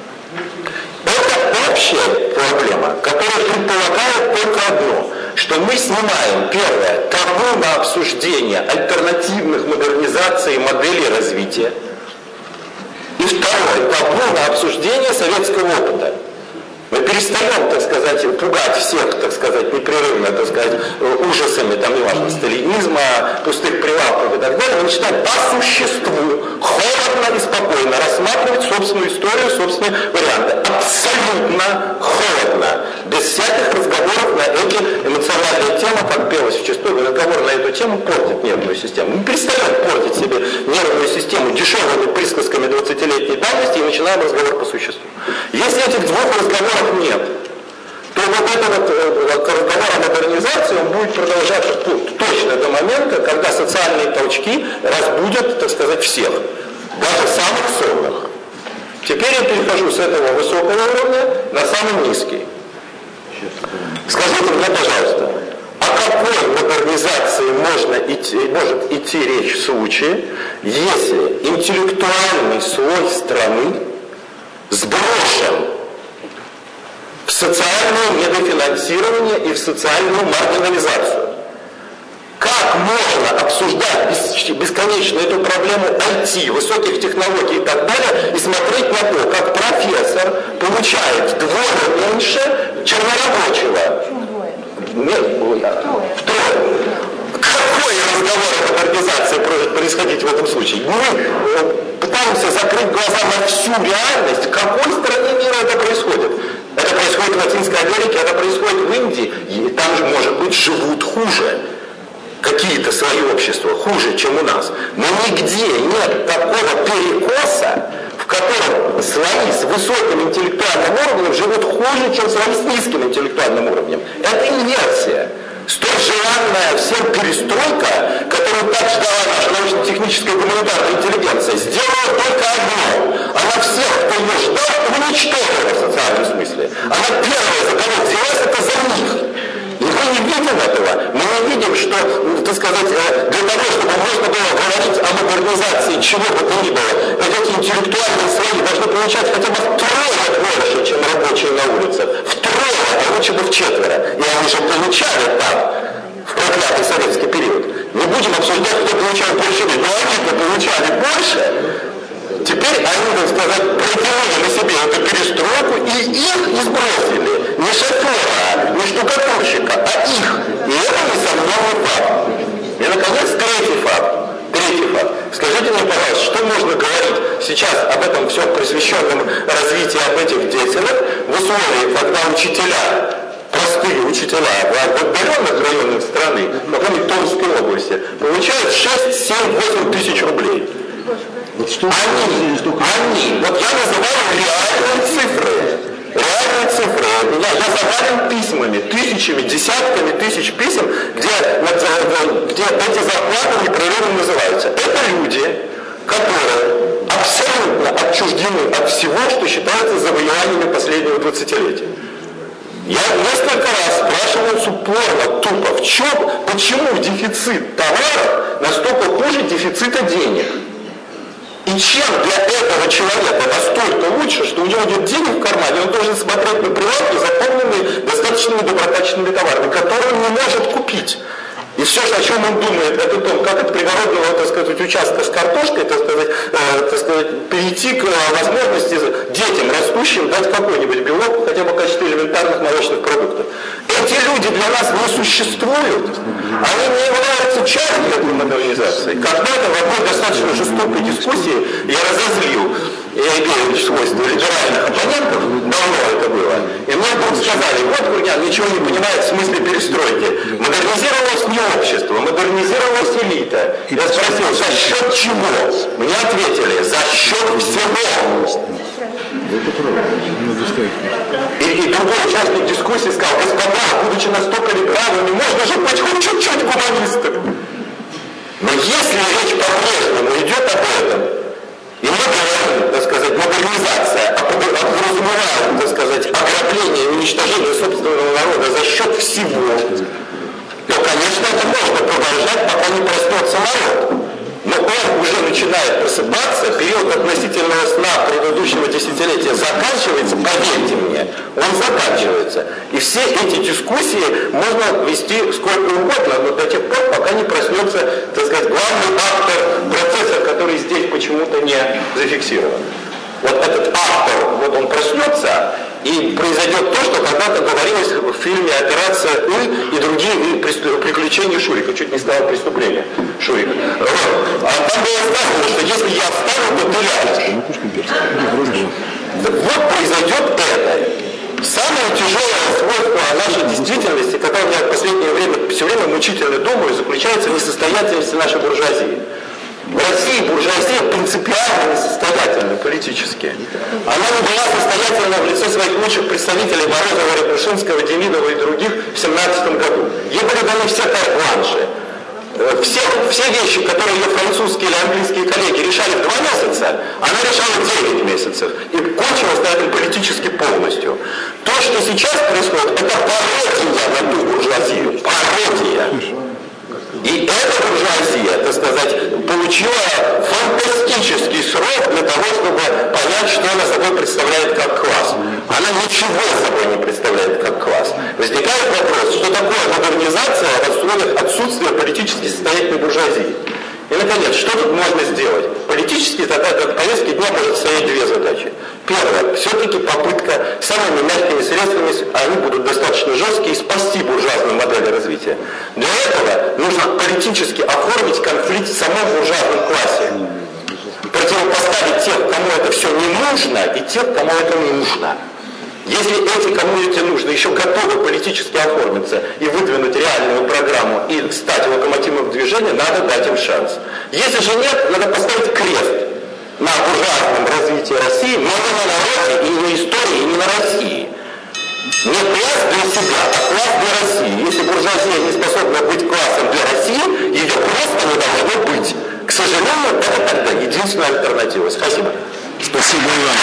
Это общая проблема, которая предполагает только одно, что мы снимаем, первое, табу на обсуждение альтернативных модернизаций и моделей развития, и второе, табу на обсуждение советского опыта. Мы перестаем, так сказать, пугать всех, так сказать, непрерывно, так сказать, ужасами, там, неважно, сталинизма, пустых прилавков и так далее. Мы начинаем по существу, холодно сдержанно и спокойно рассматривать собственную историю, собственные варианты. Абсолютно холодно, без всяких разговоров на эти эмоциональные темы, как пелось в частую, разговор на эту тему портит нервную систему. Мы перестаем портить себе нервную систему дешевыми присказками 20-летней давности и начинаем разговор по существу. Если этих двух разговоров нет, то вот этот разговор о модернизации он будет продолжаться точно до момента, когда социальные толчки разбудят, так сказать, всех, даже самых сонных. Теперь я перехожу с этого высокого уровня на самый низкий. Скажите мне, пожалуйста, о какой модернизации может идти речь в случае, если интеллектуальный слой страны сброшен в социальное недофинансирование и в социальную маргинализацию? Как можно обсуждать бесконечно эту проблему IT, высоких технологий и так далее, и смотреть на то, как профессор получает вдвое меньше чернорабочего? Втрое. Какой разговор о модернизации может происходить в этом случае? Мы пытаемся закрыть глаза на всю реальность. В какой стране мира это происходит? Это происходит в Латинской Америке, это происходит в Индии. И там же, может быть, живут хуже. Какие-то свои общества хуже, чем у нас. Но нигде нет такого перекоса, в котором слои с высоким интеллектуальным уровнем живут хуже, чем слои с низким интеллектуальным уровнем. Это инверсия. Столь желанная всем перестройка, которую так ждала наша научно-техническая гуманитарная интеллигенция, сделала только одно. Она всех, кто ее ждал, уничтожила в социальном смысле. Она первая, за кого взялась, это за них. И мы не видим этого. Мы не видим, что, так сказать, для того, чтобы можно было говорить о модернизации чего бы то ни было, эти интеллектуальные слои должны получать хотя бы втрое больше, чем рабочие на улицах. Втрое, а лучше бы вчетверо. И они же получали там, в проклятый советский период. Не будем обсуждать, кто получал больше, но они-то получали больше. Теперь они, так сказать, протянули на себе эту перестройку и их избросили. Не шофера, не штукатурщика, а их. И это несомненный факт. И, наконец, третий факт. Скажите мне, пожалуйста, что можно говорить сейчас об этом всем просвещенном развитии, об этих деятелях в условиях, когда учителя, простые учителя в отдаленных районах страны, в какой-нибудь Томской области, получают 6, 7, 8 тысяч рублей. Вот что они, вот я называю реальные цифры. Я завален письмами, тысячами, десятками тысяч писем, где эти зарплаты непрерывно называются. Это люди, которые абсолютно отчуждены от всего, что считается завоеваниями последнего 20-летия. Я несколько раз спрашивал упорно, тупо, почему дефицит товаров настолько хуже дефицита денег? И чем для этого человека настолько лучше, что у него нет денег в кармане, он должен смотреть на прилавки, заполненные достаточными доброкачественными товарами, которые он не может купить. И все, о чем он думает, это то, как от пригородного, так сказать, участка с картошкой, так сказать, перейти к возможности детям растущим дать какой-нибудь белок, хотя бы в качестве элементарных молочных продуктов. Эти люди для нас не существуют. Они не являются частью этой модернизации. Когда-то в одной достаточно жестокой дискуссии я разозлил Игоревич свойства либеральных оппонентов, давно это было, и мне вдруг сказали, вот Гурнян ничего не понимает в смысле перестройки. Модернизировалось не общество, модернизировалась элита. Я спросил, за счет чего? Мне ответили, за счет всего. И другой участник дискуссии сказал, господа, будучи настолько либеральными, можно же быть хоть чуть-чуть гуманистами. Но если речь по-прежнему идет об этом, и мы говорим, так сказать, модернизация, подразумевает, так сказать, ограбление и уничтожение собственного народа за счет всего, то, конечно, это можно продолжать, пока не проснется народ. Но он уже начинает просыпаться, период относительного сна предыдущего десятилетия заканчивается, поверьте мне, он заканчивается. И все эти дискуссии можно вести сколько угодно, но до тех пор, пока не проснется, так сказать, главный автор процесса, который здесь почему-то не зафиксирован. Вот этот автор, вот он проснется, И произойдет то, что когда-то говорилось в фильме «Операция И» и другие приключения Шурика. Чуть не стало преступление Шурика. А там было сказано, что если я встану, то ты ляжешь. Вот произойдет это. Самое тяжелое свойство нашей действительности, которое я в последнее время все время мучительно думаю, заключается в несостоятельности нашей буржуазии. В России буржуазия принципиально несостоятельна политически. Она не была состоятельна в лице своих лучших представителей Морозова, Рябушинского, Демидова и других в 1917 году. Ей были даны все карт-бланши. Все вещи, которые ее французские или английские коллеги решали в 2 месяца, она решала 9 месяцев. И кончилась на этом политически полностью. То, что сейчас происходит, это пародия на ту буржуазию. Пародия. И эта буржуазия, так сказать, получила фантастический срок для того, чтобы понять, что она собой представляет как класс. Она ничего собой не представляет как класс. Возникает вопрос, что такое модернизация в условиях отсутствия политически состоятельной буржуазии. И, наконец, что тут можно сделать? Политически тогда в повестке дня может стоять 2 задачи. Первое, все-таки попытка самыми мягкими средствами, они будут достаточно жесткие, спасти буржуазную модель развития. Для этого нужно политически оформить конфликт в самом буржуазном классе. Противопоставить тех, кому это все не нужно, и тех, кому это нужно. Если эти, кому это нужно, еще готовы политически оформиться и выдвинуть реальную программу и стать локомотивом движения, надо дать им шанс. Если же нет, надо поставить крест на буржуазном развитии России, но не на народе, и не на истории, и не на России. Не класс для себя, а класс для России. Если буржуазия не способна быть классом для России, ее просто не должно быть. К сожалению, это тогда единственная альтернатива. Спасибо. Спасибо, Иван.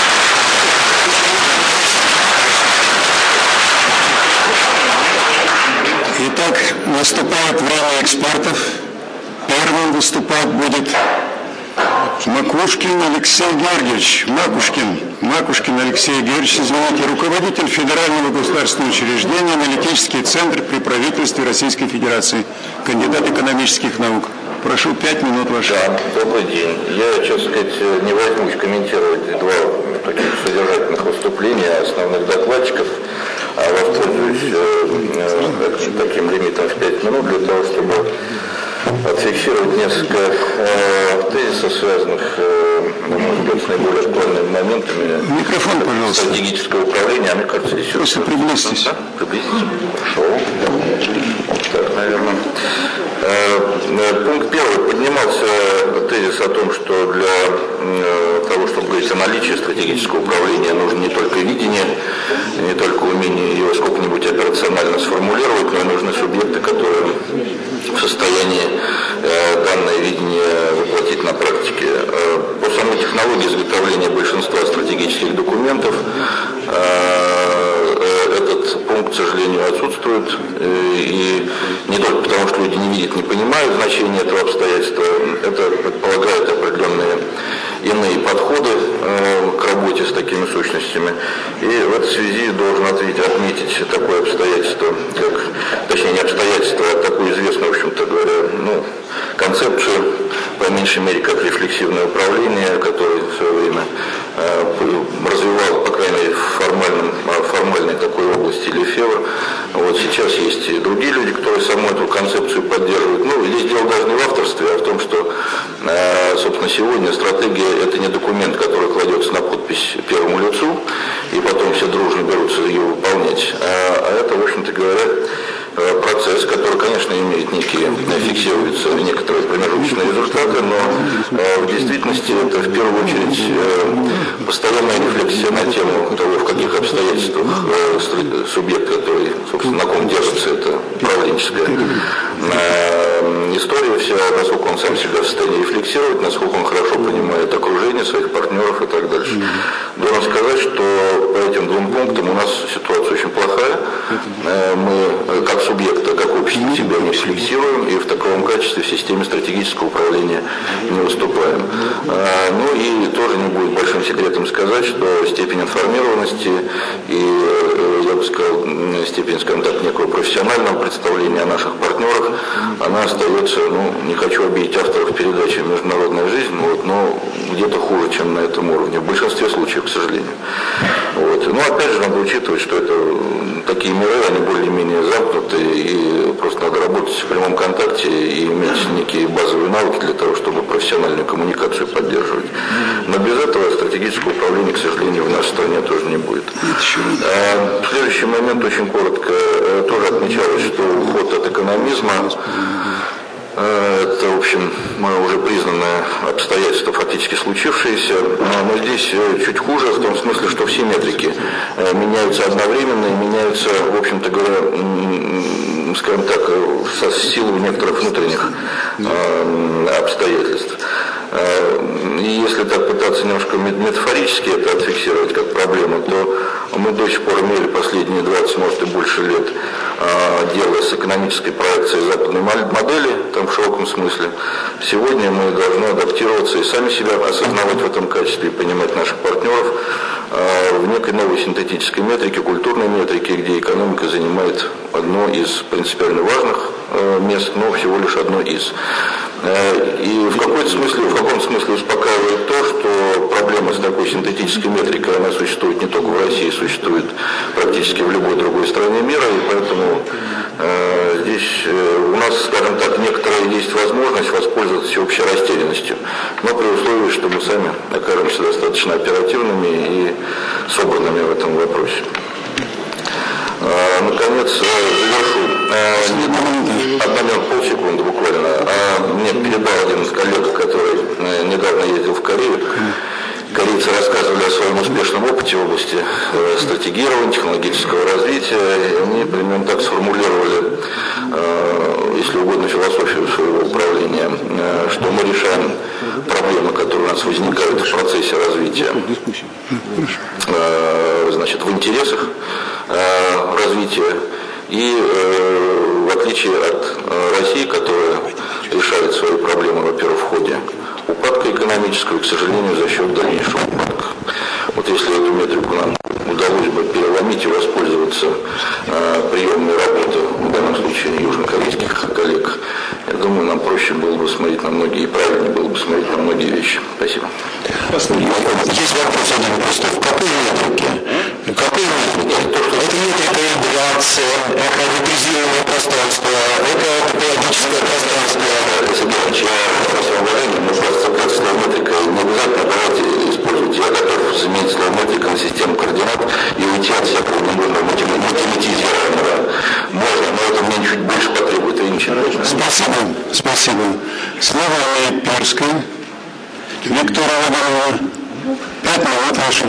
Итак, наступает время экспертов. Первым выступать будет Макушкин Алексей Георгиевич. Макушкин Алексей Георгиевич, извините, руководитель Федерального государственного учреждения «Аналитический центр» при правительстве Российской Федерации, кандидат экономических наук. Прошу, 5 минут ваших. Да, добрый день. Я, честно сказать, не возьмусь комментировать 2 таких содержательных выступления основных докладчиков, а воспользуюсь таким лимитом в 5 минут для того, чтобы отфиксировать несколько тезисов, связанных, может быть, с наиболее актуальными моментами. Микрофон, пожалуйста. Стратегического управления, а мне кажется, здесь просто приблизьтесь. Да? Приблизьтесь. Хорошо. Так, наверное. Пункт 1. Поднимался тезис о том, что для того, чтобы говорить о наличии стратегического управления, нужно не только видение, не только умение его сколько-нибудь операционально сформулировать, но и нужны субъекты, которые в состоянии данное видение воплотить на практике. По самой технологии изготовления большинства стратегических документов этот пункт, к сожалению, отсутствует. И не только потому, что люди не видят, не понимают значение этого обстоятельства, это предполагает определенные иные подходы к работе с такими сущностями. И в этой связи должен отметить такое обстоятельство, точнее не обстоятельство, а такую известную, в общем-то говоря, концепцию, по меньшей мере, как рефлексивное управление, которое в свое время развивал, по крайней мере, в формальной такой области Лефевр. Вот сейчас есть и другие люди, которые саму эту концепцию поддерживают. Здесь дело даже не в авторстве, а в том, что, собственно, сегодня стратегия – это не документ, который кладется на подпись первому лицу, и потом все дружно берутся ее выполнять, а это, в общем-то говоря, процесс, который, конечно, имеет фиксируется некоторые промежуточные результаты, но в действительности это в первую очередь постоянная рефлексия на тему того, в каких обстоятельствах субъект, который, собственно, на ком держится эта управленческая история вся, насколько он сам себя в состоянии рефлексировать, насколько он хорошо понимает окружение, своих партнеров и так дальше. Должен сказать, что по этим 2 пунктам у нас ситуация очень плохая. Мы, как субъекта, как общество, себя не рефлексируем и в таком качестве в системе стратегического управления не выступаем. И тоже не будет большим секретом сказать, что степень информированности и, я бы сказал, степень, скажем так, некого профессионального представления о наших партнерах, она остается, не хочу обидеть авторов передачи «Международная жизнь», но где-то хуже, чем на этом уровне, в большинстве случаев, к сожалению. Вот. Но опять же надо учитывать, что это такие миры, они более-менее замкнутые, и просто надо работать в прямом контакте и иметь некие базовые навыки для того, чтобы профессиональную коммуникацию поддерживать. Но без этого стратегического управления, к сожалению, в нашей стране тоже не будет. В следующий момент очень коротко тоже отмечалось, что уход от экономизма это, в общем, уже признанное обстоятельство, фактически случившееся, но здесь чуть хуже, в том смысле, что все метрики меняются одновременно и меняются, в общем-то говоря, скажем так, в силу некоторых внутренних обстоятельств. И если так пытаться немножко метафорически это отфиксировать как проблему, то мы до сих пор имели последние 20, может и больше лет дело с экономической проекцией западной модели, там в широком смысле. Сегодня мы должны адаптироваться и сами себя осознавать в этом качестве и понимать наших партнеров в некой новой синтетической метрике, культурной метрике, где экономика занимает одно из принципиально важных мест, но всего лишь одно из. И в каком смысле успокаивает то, что проблема с такой синтетической метрикой, она существует не только в России, существует практически в любой другой стране мира, и поэтому здесь у нас, скажем так, некоторая есть возможность воспользоваться всеобщей растерянностью, но при условии, что мы сами окажемся достаточно оперативными и собранными в этом вопросе. Наконец, завершу. Одна минута, полсекунды буквально. Мне передал один из коллег, который недавно ездил в Корею. Корейцы рассказывали о своем успешном опыте в области стратегирования, технологического развития. И они примерно так сформулировали, если угодно, философию своего управления, что мы решаем проблемы, которые у нас возникают в процессе развития, значит, в интересах развития. И в отличие от России, которая решает свои проблемы, во-первых, в ходе упадка экономического, к сожалению, за счет дальнейшего упадка. Вот если эту метрику нам удалось бы переломить и воспользоваться приемной работы, в данном случае южнокорейских коллег, я думаю, нам проще было бы смотреть на многие, и правильнее было бы смотреть на многие вещи. Спасибо. Есть вопрос один просто. В какой метрике? Это метрика интеграции, это репрессивное пространство, это топологическое пространство. Мы просто как слово метрика не обязательно давайте использовать. Я готов заменить слово метрика на систему координат и уйти от всякого ненужного математизированного. Можно, но это мне чуть больше потребует и ничего. Спасибо. Слава Перской. Виктория Водорова. 5 минут ваши.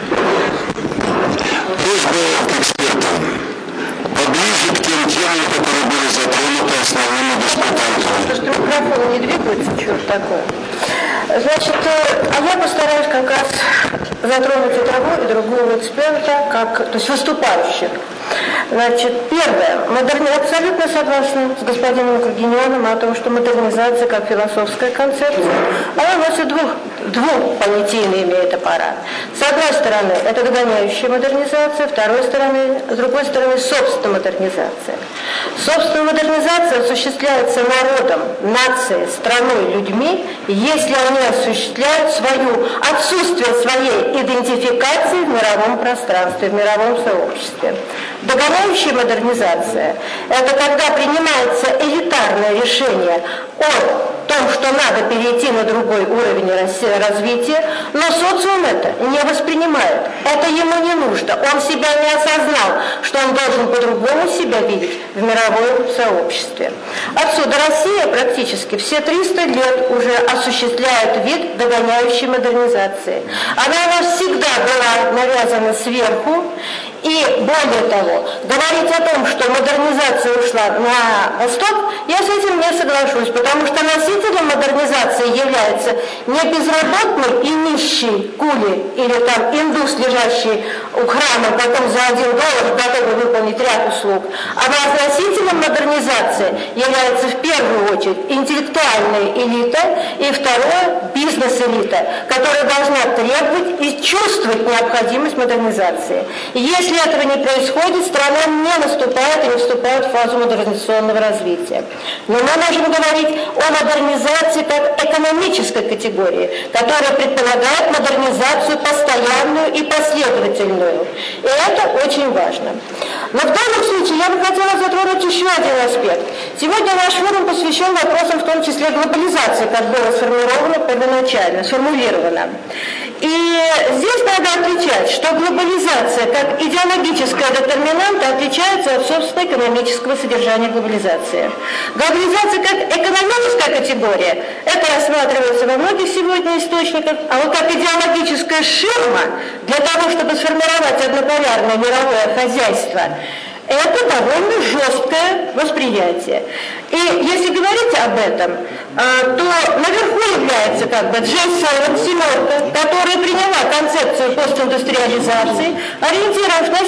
Просьба к экспертам. Поближе к тем темам, которые были затронуты основными дискутантами. Потому что микрофон не двигается, что такое. Значит, а я постараюсь как раз затронуть и того, и другого эксперта, то есть выступающих. Значит, первое. Абсолютно согласна с господином Каргиньяном о том, что модернизация как философская концепция, она носит двухпонятийный имеет аппарат. С одной стороны, это догоняющая модернизация, с другой стороны, собственная модернизация. Собственная модернизация осуществляется народом, нацией, страной, людьми, если они осуществляют отсутствие своей идентификации в мировом пространстве, в мировом сообществе. Догоняющая модернизация – это когда принимается элитарное решение о том, что надо перейти на другой уровень развития, но социум это не воспринимает. Это ему не нужно. Он себя не осознал, что он должен по-другому себя видеть в мировом сообществе. Отсюда Россия практически все 300 лет уже осуществляет вид догоняющей модернизации. Она всегда была навязана сверху. И более того, говорить о том, что модернизация ушла на восток, я с этим не соглашусь, потому что носителем модернизации является не безработный и нищий кули или там индус, лежащий у храма, потом за $1 готовый выполнить ряд услуг, а носителем модернизации является в первую очередь интеллектуальная элита и второе бизнес-элита, которая должна требовать и чувствовать необходимость модернизации. Если этого не происходит, страна не наступает и не вступает в фазу модернизационного развития. Но мы можем говорить о модернизации как экономической категории, которая предполагает модернизацию постоянную и последовательную. И это очень важно. Но в данном случае я бы хотела затронуть еще один аспект. Сегодня наш форум посвящен вопросам, в том числе глобализации, как было сформулировано. И здесь надо отличать, что глобализация как идеологическая детерминанта отличается от собственного экономического содержания глобализации. Глобализация как экономическая категория, это рассматривается во многих сегодня источниках, а вот как идеологическая ширма для того, чтобы сформировать однополярное мировое хозяйство, это довольно жесткое восприятие. И если говорить об этом, то наверху является как бы G7, семерка, которая приняла концепцию постиндустриализации, ориентировав на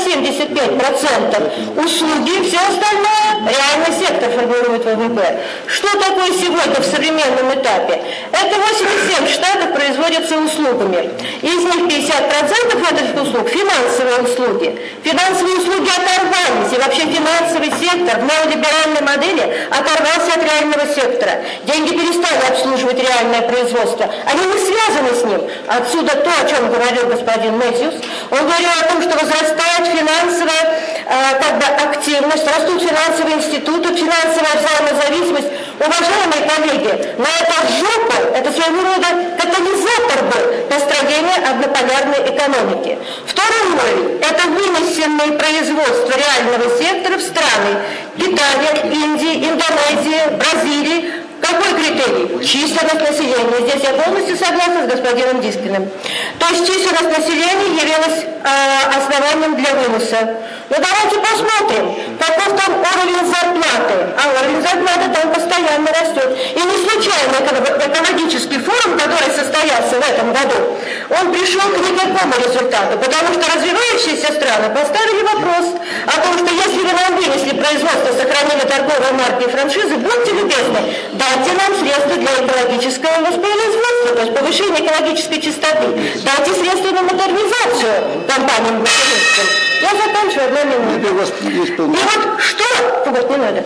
75% услуги, все остальное реальный сектор формирует ВВП. Что такое сегодня в современном этапе? Это 87 штатов производятся услугами. Из них 50% этих услуг финансовые услуги. Финансовые услуги оторвались, и вообще финансовый сектор в неолиберальной модели оторвался от реального сектора. Деньги перестали обслуживать реальное производство. Они не связаны с ним. Отсюда то, о чем говорил господин Мэтьюс. Он говорил о том, что возрастает финансовая активность, растут финансовые институты, финансовая взаимозависимость. Уважаемые коллеги, на это жопа, это своего рода катализатор был построения однополярной экономики. Второй уровень – это вынесенные производства реального сектора в страны Китая, Индии, Индонезии, Бразилии. Какой критерий? Численность населения. Здесь я полностью согласна с господином Дискиным. То есть численность населения явилась основанием для выноса. Но давайте посмотрим, каков там уровень зарплаты. А уровень зарплаты там постоянно растет. И не случайно экологический форум, который состоялся в этом году, он пришел к никакому результату, потому что развивающиеся страны поставили вопрос о том, что если вы нам вынесли производство, сохранили торговые марки и франшизы, будьте любезны, дайте нам средства для экологического воспроизводства, то есть повышения экологической чистоты. Дайте средства на модернизацию компаниям материнским. Я закончу одну минуту. И вот что... Вот, не надо.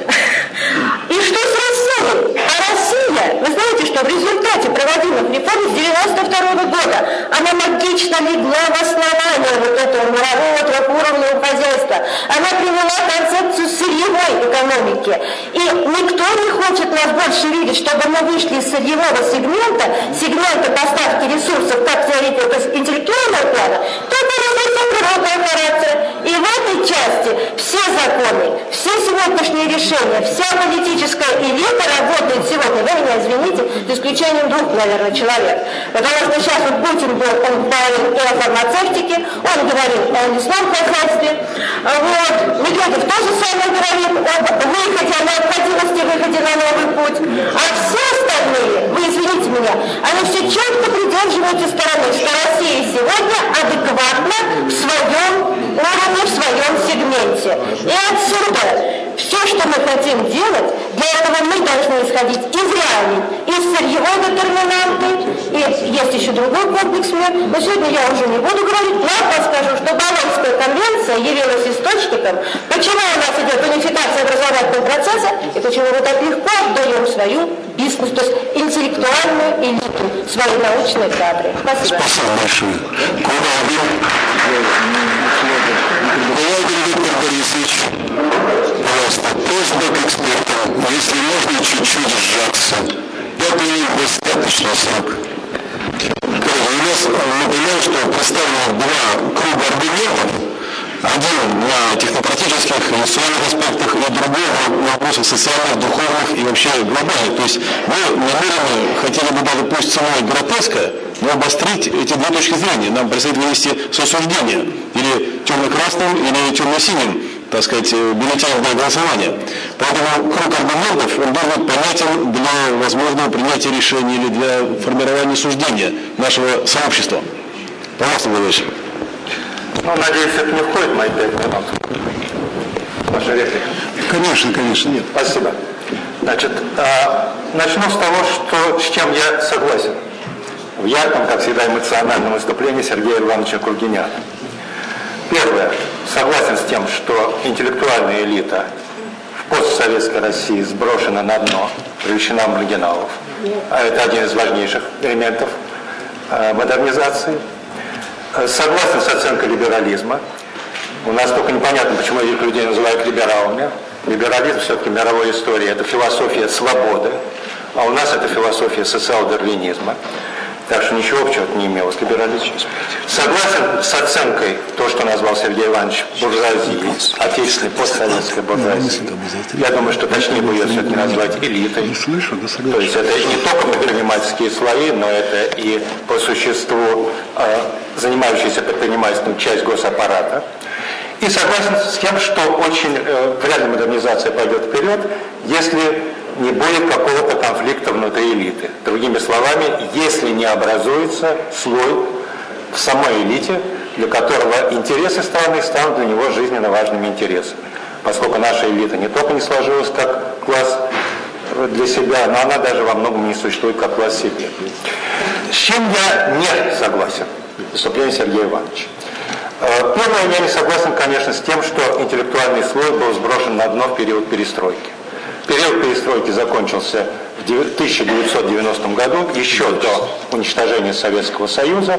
И что с Россией? А Россия, вы знаете, что в результате проводимых реформ с 1992 года она логично легла в основание вот этого мирового трехуровневого хозяйства. Она привела концепцию сырьевой экономики. И никто не хочет нас больше видеть, чтобы мы вышли из сырьевого сегмента поставки ресурсов, как теоретика интеллектуального плана, то природного характера. И в этой части все законы, все сегодняшние решения, вся политическая элита работает сегодня, вы меня извините, за исключением двух, наверное, человек. Потому что сейчас вот Путин был, он говорил и о фармацевтике, он говорил о лесном хозяйстве. Вот. Медведев тоже самое говорит об выходе, о необходимости выхода на новый путь. А все остальные, вы извините меня, они все четко придерживаются стороны, что Россия сегодня адекватна в своем уровне, в своем сегменте. И отсюда все, что мы хотим делать, для этого мы должны исходить из реалий, из сырьевой детерминанты, и есть еще другой комплекс мер, но сегодня я уже не буду говорить, я подскажу, что Болонская конвенция явилась источником, почему у нас идет унификация образовательного процесса, и почему мы так легко отдаем свою бизнес, то есть интеллектуальную элиту, свои научные кадры. Спасибо. Спасибо большое. Виктор Борисович, пожалуйста, просьба к экспертам, если можно чуть-чуть сжаться. 5 минут достаточно срок. Коллеги, у нас, напоминаю, что представлено два круга аргументов. Один на технопрактических, институциональных аспектах, и другой на вопросах социальных, духовных и вообще глобальных. То есть мы намерены, хотели бы даже пусть ценой гротеска, но обострить эти две точки зрения. Нам предстоит вынести сосуждение или темно-красным, или темно-синим, так сказать, бюллетенем для голосования. Поэтому круг аргументов, он должен быть понятен для возможного принятия решения или для формирования суждения нашего сообщества. Пожалуйста, Владимир Ильич. Ну, надеюсь, это не входит в мои 5 минут. Ваша реплика? Конечно, конечно, нет. Спасибо. Значит, начну с того, с чем я согласен. В ярком, как всегда, эмоциональном выступлении Сергея Ивановича Кургиняна. Первое. Согласен с тем, что интеллектуальная элита в постсоветской России сброшена на дно. привлечена маргиналов. А это один из важнейших элементов модернизации. Согласен с оценкой либерализма. У нас только непонятно, почему этих людей называют либералами. Либерализм все-таки мировой истории – это философия свободы, а у нас это философия социал-дарвинизма. Так что ничего общего не имело с либерализмом. Согласен с оценкой, то, что назвал Сергей Иванович, буржуазией, отечественной постсоветской буржуазией. Я думаю, что точнее бы ее все-таки назвать элитой. То есть это не только предпринимательские слои, но это и по существу занимающаяся предпринимательством часть госаппарата. И согласен с тем, что очень вряд ли модернизация пойдет вперед, если не будет какого-то конфликта внутри элиты. Другими словами, если не образуется слой в самой элите, для которого интересы страны станут для него жизненно важными интересами. Поскольку наша элита не только не сложилась как класс для себя, но она даже во многом не существует как класс себе. С чем я не согласен? Выступление Сергея Ивановича. Первое, я не согласен, конечно, с тем, что интеллектуальный слой был сброшен на дно в период перестройки. Период перестройки закончился в 1990 году, еще до уничтожения Советского Союза.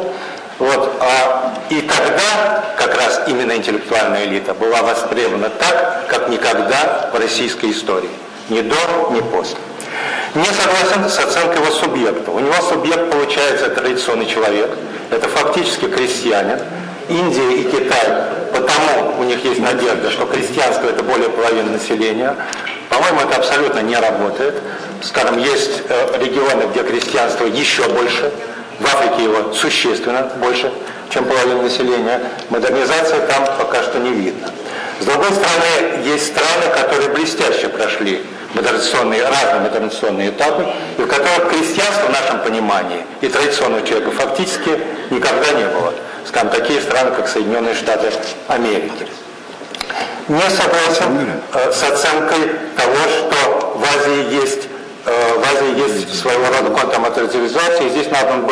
И тогда как раз именно интеллектуальная элита была востребована так, как никогда в российской истории. Ни до, ни после. Не согласен с оценкой его субъекта. У него субъект получается традиционный человек, это фактически крестьянин. Индия и Китай, потому у них есть надежда, что крестьянство это более половины населения. По-моему, это абсолютно не работает. Скажем, есть регионы, где крестьянство еще больше. В Африке его существенно больше, чем половина населения. Модернизации там пока что не видно. С другой стороны, есть страны, которые блестяще прошли разные модернизационные этапы, и в которых крестьянства в нашем понимании и традиционного человека фактически никогда не было. Скажем, такие страны, как Соединенные Штаты Америки. Не согласен с оценкой того, что в Азии есть своего рода контрматериализация, и здесь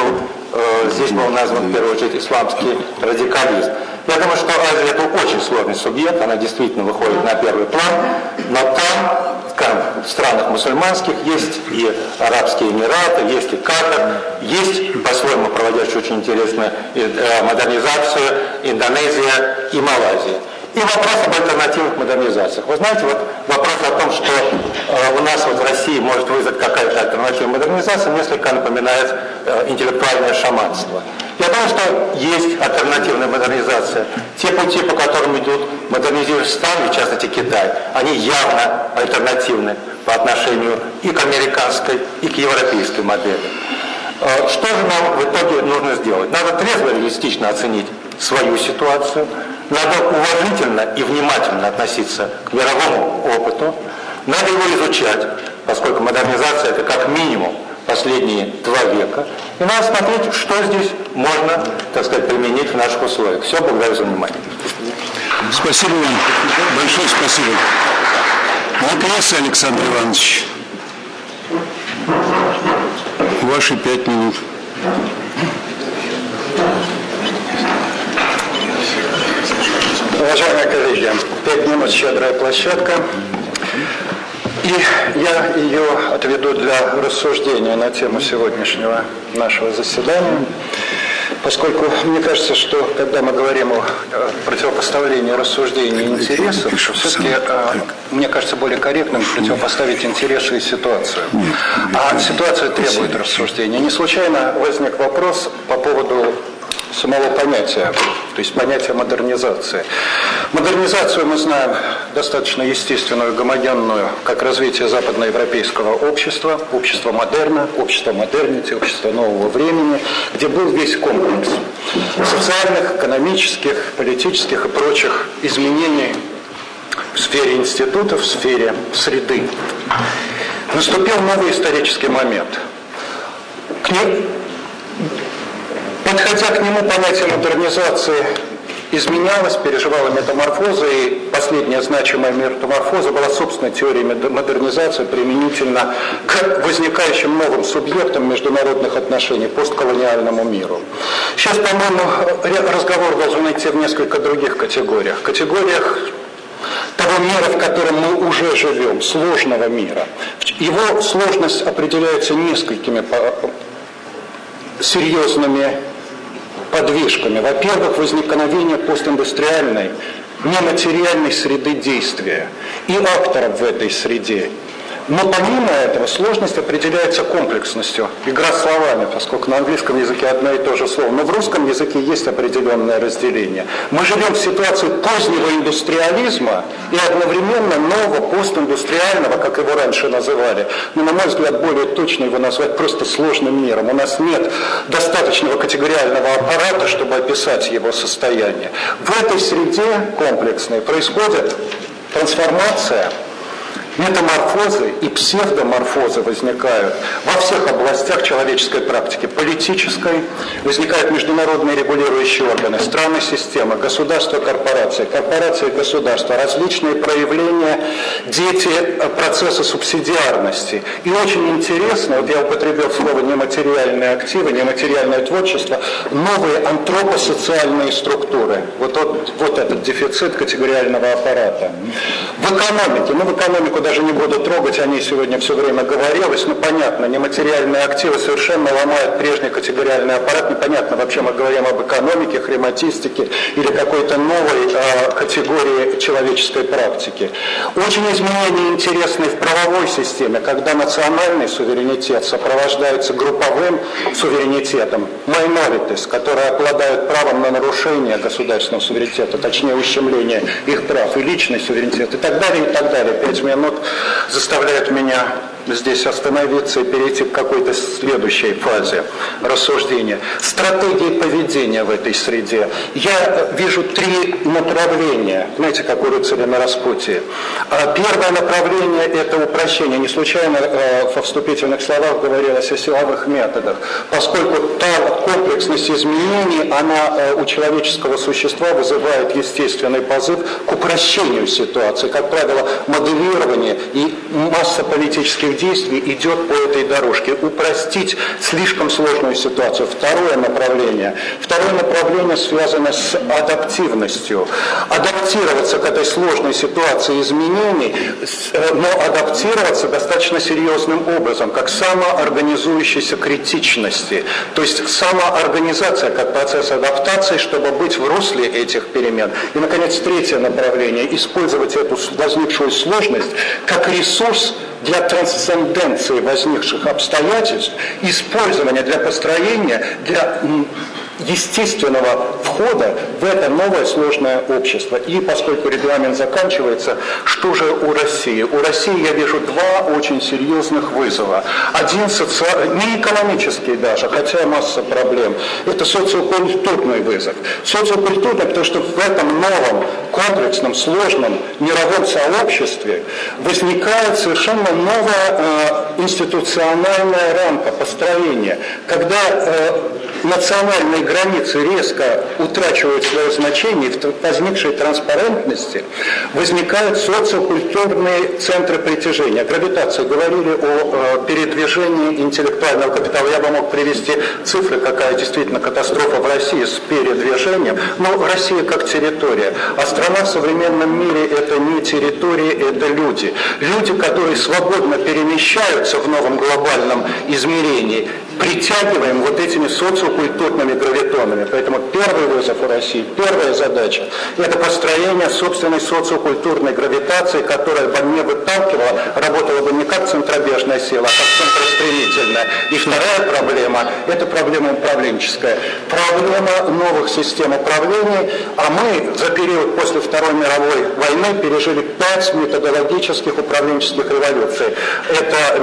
был назван в первую очередь исламский радикализм. Я думаю, что Азия это очень сложный субъект, она действительно выходит на первый план, но там, скажем, в странах мусульманских есть и Арабские Эмираты, есть и Катар, есть по-своему проводящие очень интересную модернизацию Индонезия и Малайзия. И вопрос об альтернативных модернизациях. Вы знаете, вот вопрос о том, что у нас вот в России может вызвать какая-то альтернативная модернизация, несколько напоминает интеллектуальное шаманство. Я думаю, что есть альтернативная модернизация. Те пути, по которым идут модернизирующие страны, в частности Китай, они явно альтернативны по отношению и к американской, и к европейской модели. Что же нам в итоге нужно сделать? Надо трезво и реалистично оценить свою ситуацию, надо уважительно и внимательно относиться к мировому опыту, надо его изучать, поскольку модернизация это как минимум последние 2 века, и надо смотреть, что здесь можно, так сказать, применить в наших условиях. Все, благодарю за внимание. Спасибо вам. Большое спасибо. Некрасов Александр Иванович. Ваши 5 минут. Уважаемые коллеги, 5 минут щедрая площадка. И я ее отведу для рассуждения на тему сегодняшнего нашего заседания, поскольку мне кажется, что когда мы говорим о противопоставлении рассуждений и интересов, все-таки, мне кажется, более корректным противопоставить интересы и ситуацию. А ситуация требует рассуждения. Не случайно возник вопрос по поводу самого понятия, то есть понятия модернизации. Модернизацию мы знаем достаточно естественную, гомогенную, как развитие западноевропейского общества, общества модерна, общества модернити, общества нового времени, где был весь комплекс социальных, экономических, политических и прочих изменений в сфере институтов, в сфере среды. Наступил новый исторический момент. Подходя к нему, понятие модернизации изменялось, переживало метаморфозы, и последняя значимая метаморфоза была собственной теорией модернизации применительно к возникающим новым субъектам международных отношений, постколониальному миру. Сейчас, по-моему, разговор должен идти в несколько других категориях. Категориях того мира, в котором мы уже живем, сложного мира. Его сложность определяется несколькими серьезными подвижками. Во-первых, возникновение постиндустриальной, нематериальной среды действия и акторов в этой среде. Но помимо этого сложность определяется комплексностью, игра словами, поскольку на английском языке одно и то же слово. Но в русском языке есть определенное разделение. Мы живем в ситуации позднего индустриализма и одновременно нового постиндустриального, как его раньше называли. Но, на мой взгляд, более точно его назвать просто сложным миром. У нас нет достаточного категориального аппарата, чтобы описать его состояние. В этой среде комплексной происходит трансформация, метаморфозы и псевдоморфозы возникают во всех областях человеческой практики. Политической возникают международные регулирующие органы, страны, системы, государства, корпорации, корпорации, государства, различные проявления, дети процесса субсидиарности. И очень интересно, вот я употребил слово нематериальные активы, нематериальное творчество, новые антропосоциальные структуры. Вот этот дефицит категориального аппарата. В экономике, в экономику даже не буду трогать, о ней сегодня все время говорилось, понятно, нематериальные активы совершенно ломают прежний категориальный аппарат, непонятно, вообще мы говорим об экономике, хрематистике или какой-то новой категории человеческой практики. Очень изменения интересные в правовой системе, когда национальный суверенитет сопровождается групповым суверенитетом, minorities, которые обладают правом на нарушение государственного суверенитета, точнее ущемление их прав, и личный суверенитет, и так далее, и так далее. 5 минут заставляют меня здесь остановиться и перейти к какой-то следующей фазе рассуждения. Стратегии поведения в этой среде. Я вижу 3 направления, знаете, как у рыцаря на распутье. Первое направление – это упрощение. Не случайно во вступительных словах говорилось о силовых методах, поскольку та комплексность изменений, она у человеческого существа вызывает естественный позыв к упрощению ситуации. Как правило, моделирование и масса политических действий идет по этой дорожке. Упростить слишком сложную ситуацию. Второе направление связано с адаптивностью. Адаптироваться к этой сложной ситуации изменений, но адаптироваться достаточно серьезным образом, как самоорганизующейся критичности. То есть самоорганизация как процесс адаптации, чтобы быть в русле этих перемен. И, наконец, третье направление – использовать эту возникшую сложность как ресурс для трансценденции возникших обстоятельств, использования для построения, для естественного входа в это новое сложное общество. И поскольку регламент заканчивается, что же у России? У России я вижу 2 очень серьезных вызова. Один не экономический даже, хотя масса проблем. Это социокультурный вызов. Социокультурный, потому что в этом новом, комплексном, сложном мировом сообществе возникает совершенно новая институциональная рамка построения, когда национальные границы резко утрачивают свое значение, в возникшей транспарентности возникают социокультурные центры притяжения. Гравитация. Говорили о передвижении интеллектуального капитала. Я бы мог привести цифры, какая действительно катастрофа в России с передвижением. Но Россия как территория. А страна в современном мире – это не территория, это люди. Люди, которые свободно перемещаются в новом глобальном измерении, притягиваем вот этими социокультурными гравитонами. Поэтому первый вызов у России, первая задача – это построение собственной социокультурной гравитации, которая бы не выталкивала, работала бы не как центробежная сила, а как центростремительная. И вторая проблема – это проблема управленческая. Проблема новых систем управления, а мы за период после Второй мировой войны пережили 5 методологических управленческих революций. Это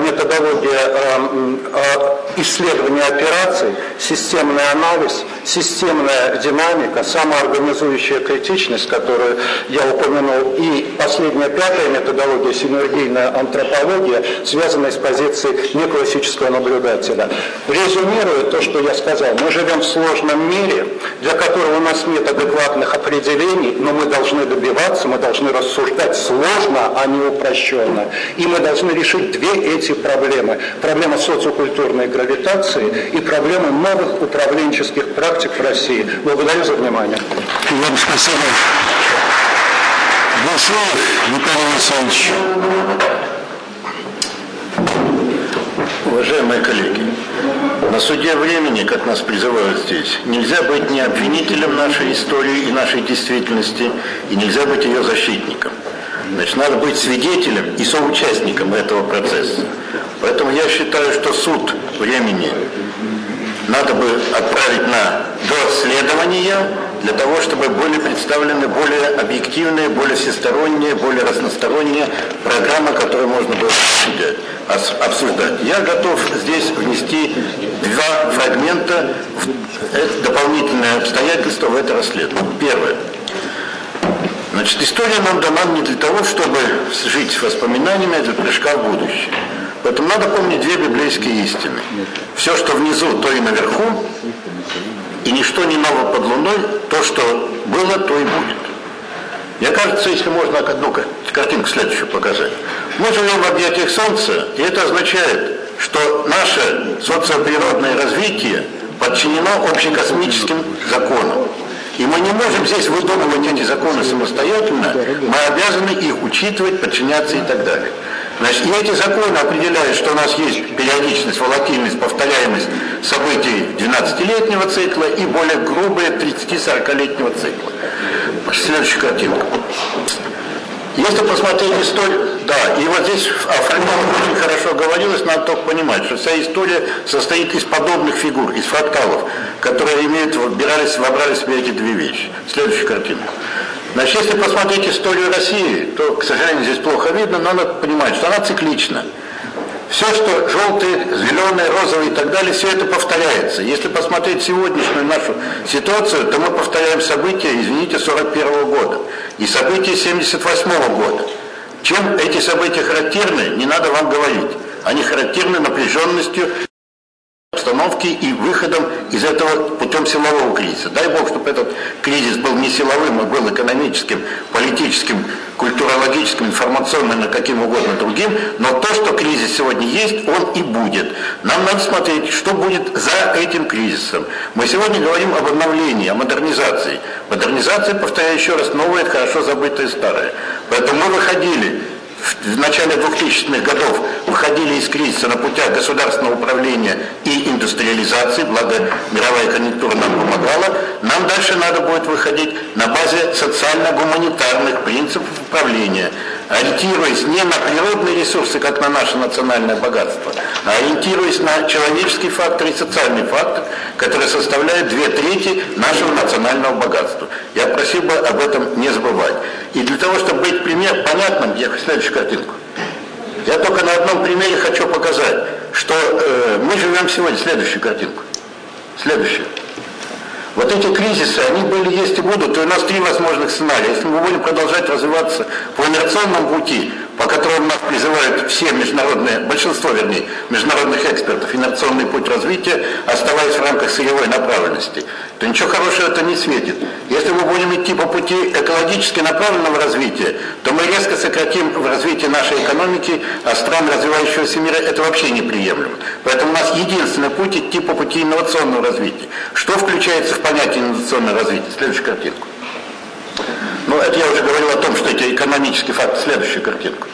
методология исследование операций, системный анализ, системная динамика, самоорганизующая критичность, которую я упомянул, и последняя 5-я методология, синергийная антропология, связанная с позицией неклассического наблюдателя. Резюмируя то, что я сказал, мы живем в сложном мире, для которого у нас нет адекватных определений, но мы должны добиваться, мы должны рассуждать сложно, а не упрощенно. И мы должны решить 2 эти проблемы. Проблема социокультурной гравитации и проблемы новых управленческих практик в России. Благодарю за внимание. Я бы спасибо. Баслав Виталий Александрович. Уважаемые коллеги, на суде времени, как нас призывают здесь, нельзя быть ни обвинителем нашей истории и нашей действительности, и нельзя быть ее защитником. Значит, надо быть свидетелем и соучастником этого процесса. Поэтому я считаю, что суд времени надо бы отправить на дорасследование для того, чтобы были представлены более объективные, более всесторонние, более разносторонние программы, которые можно было обсуждать. Я готов здесь внести два фрагмента, дополнительные обстоятельства в это расследование. Первое. Значит, история нам дана не для того, чтобы жить воспоминаниями, а для прыжка в будущее. Поэтому надо помнить две библейские истины. Все, что внизу, то и наверху, и ничто не ново под луной, то, что было, то и будет. Мне кажется, если можно одну картинку следующую показать. Мы живем в объятиях Солнца, и это означает, что наше социоприродное развитие подчинено общекосмическим законам. И мы не можем здесь выдумывать эти законы самостоятельно, мы обязаны их учитывать, подчиняться и так далее. Значит, и эти законы определяют, что у нас есть периодичность, волатильность, повторяемость событий 12-летнего цикла и более грубые 30-40-летнего цикла. Следующая картинка. Если посмотреть историю, да, и вот здесь о фракталах очень хорошо говорилось, надо только понимать, что вся история состоит из подобных фигур, из фракталов, которые вобрали в себе эти две вещи. Следующая картинка. Значит, если посмотреть историю России, то, к сожалению, здесь плохо видно, но надо понимать, что она циклична. Все, что желтые, зеленые, розовые и так далее, все это повторяется. Если посмотреть сегодняшнюю нашу ситуацию, то мы повторяем события, извините, 41 года и события 78 года. Чем эти события характерны, не надо вам говорить. Они характерны напряженностью обстановки и выходом из этого путем силового кризиса. Дай Бог, чтобы этот кризис был не силовым, а был экономическим, политическим, культурологическим, информационным и каким угодно другим, но то, что кризис сегодня есть, он и будет. Нам надо смотреть, что будет за этим кризисом. Мы сегодня говорим об обновлении, о модернизации. Модернизация, повторяю еще раз, новое, хорошо забытое старое. Поэтому мы выходили в начале 2000-х годов выходили из кризиса на путях государственного управления и индустриализации, благо мировая конъюнктура нам помогала, нам дальше надо будет выходить на базе социально-гуманитарных принципов управления, ориентируясь не на природные ресурсы, как на наше национальное богатство, а ориентируясь на человеческий фактор и социальный фактор, который составляет 2/3 нашего национального богатства. Я просил бы об этом не забывать. И для того, чтобы быть пример понятным, я следующую картинку. Я только на одном примере хочу показать, что мы живем сегодня. Следующую картинку. Следующую. Вот эти кризисы, они были, есть и будут, и у нас 3 возможных сценария. Если мы будем продолжать развиваться по инерционному пути, по которому нас призывают все международные, большинство, вернее, международных экспертов, инерционный путь развития, оставаясь в рамках сырьевой направленности, то ничего хорошего это не светит. Если мы будем идти по пути экологически направленного развития, то мы резко сократим в развитии нашей экономики, а стран развивающегося мира это вообще неприемлемо. Поэтому у нас единственный путь идти по пути инновационного развития. Что включается в понятие инновационного развития? Следующую картинку. Ну, это я уже говорил о том, что эти экономические факты. Следующую картинку.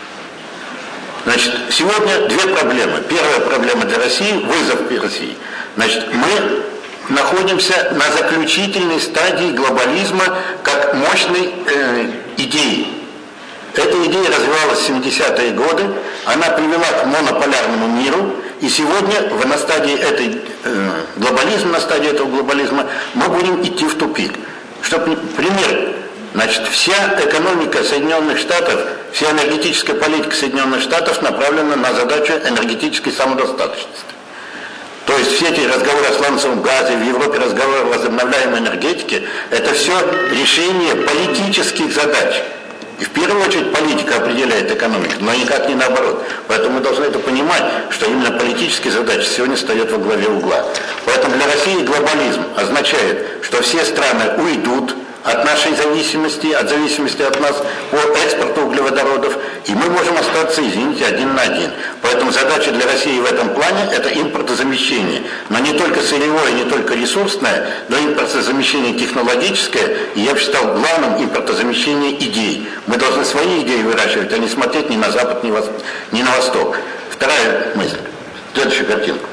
Значит, сегодня 2 проблемы. Первая проблема для России, вызов России. Значит, мы находимся на заключительной стадии глобализма как мощной идеи. Эта идея развивалась в 70-е годы, она привела к монополярному миру, и сегодня на стадии глобализма, на стадии этого глобализма мы будем идти в тупик. Чтобы пример, значит, вся экономика Соединенных Штатов, вся энергетическая политика Соединенных Штатов направлена на задачу энергетической самодостаточности. То есть все эти разговоры о сланцевом газе, в Европе разговоры о возобновляемой энергетике, это все решение политических задач. И в первую очередь политика определяет экономику, но никак не наоборот. Поэтому мы должны это понимать, что именно политические задачи сегодня стоят во главе угла. Поэтому для России глобализм означает, что все страны уйдут от нашей зависимости, от зависимости от нас по экспорту углеводородов, и мы можем остаться, извините, один на один. Поэтому задача для России в этом плане – это импортозамещение. Но не только сырьевое, не только ресурсное, но импортозамещение технологическое, и я бы считал главным импортозамещение идей. Мы должны свои идеи выращивать, а не смотреть ни на Запад, ни на Восток. Вторая мысль. Следующую картинку.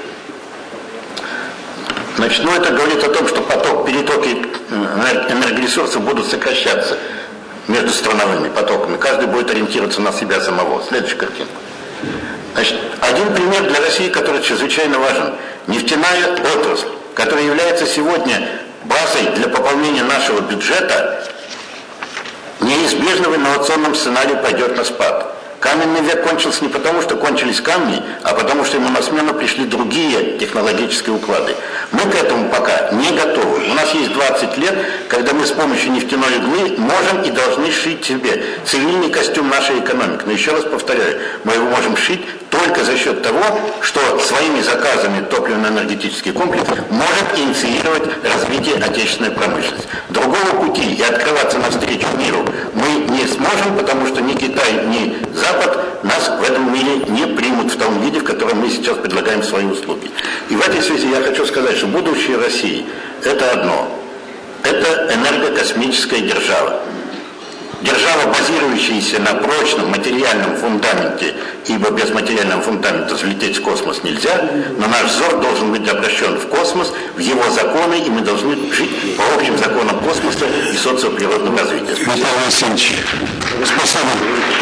Значит, это говорит о том, что перетоки энергоресурсов будут сокращаться между страновыми потоками. Каждый будет ориентироваться на себя самого. Следующая картинка. Значит, один пример для России, который чрезвычайно важен. Нефтяная отрасль, которая является сегодня базой для пополнения нашего бюджета, неизбежно в инновационном сценарии пойдет на спад. Каменный век кончился не потому, что кончились камни, а потому, что ему на смену пришли другие технологические уклады. Мы к этому пока не готовы. У нас есть 20 лет, когда мы с помощью нефтяной иглы можем и должны шить себе цивильный костюм нашей экономики. Но еще раз повторяю, мы его можем шить только за счет того, что своими заказами топливно-энергетический комплекс может инициировать развитие отечественной промышленности. Другого пути и открываться навстречу миру мы не сможем, потому что ни Китай, ни Запад нас в этом мире не примут в том виде, в котором мы сейчас предлагаем свои услуги. И в этой связи я хочу сказать, что будущее России – это одно. Это энергокосмическая держава. Держава, базирующаяся на прочном материальном фундаменте, ибо без материального фундамента взлететь в космос нельзя, но наш взор должен быть обращен в космос, в его законы, и мы должны жить по общим законам космоса и социоприродного развития. Михаил Васильевич, спасибо.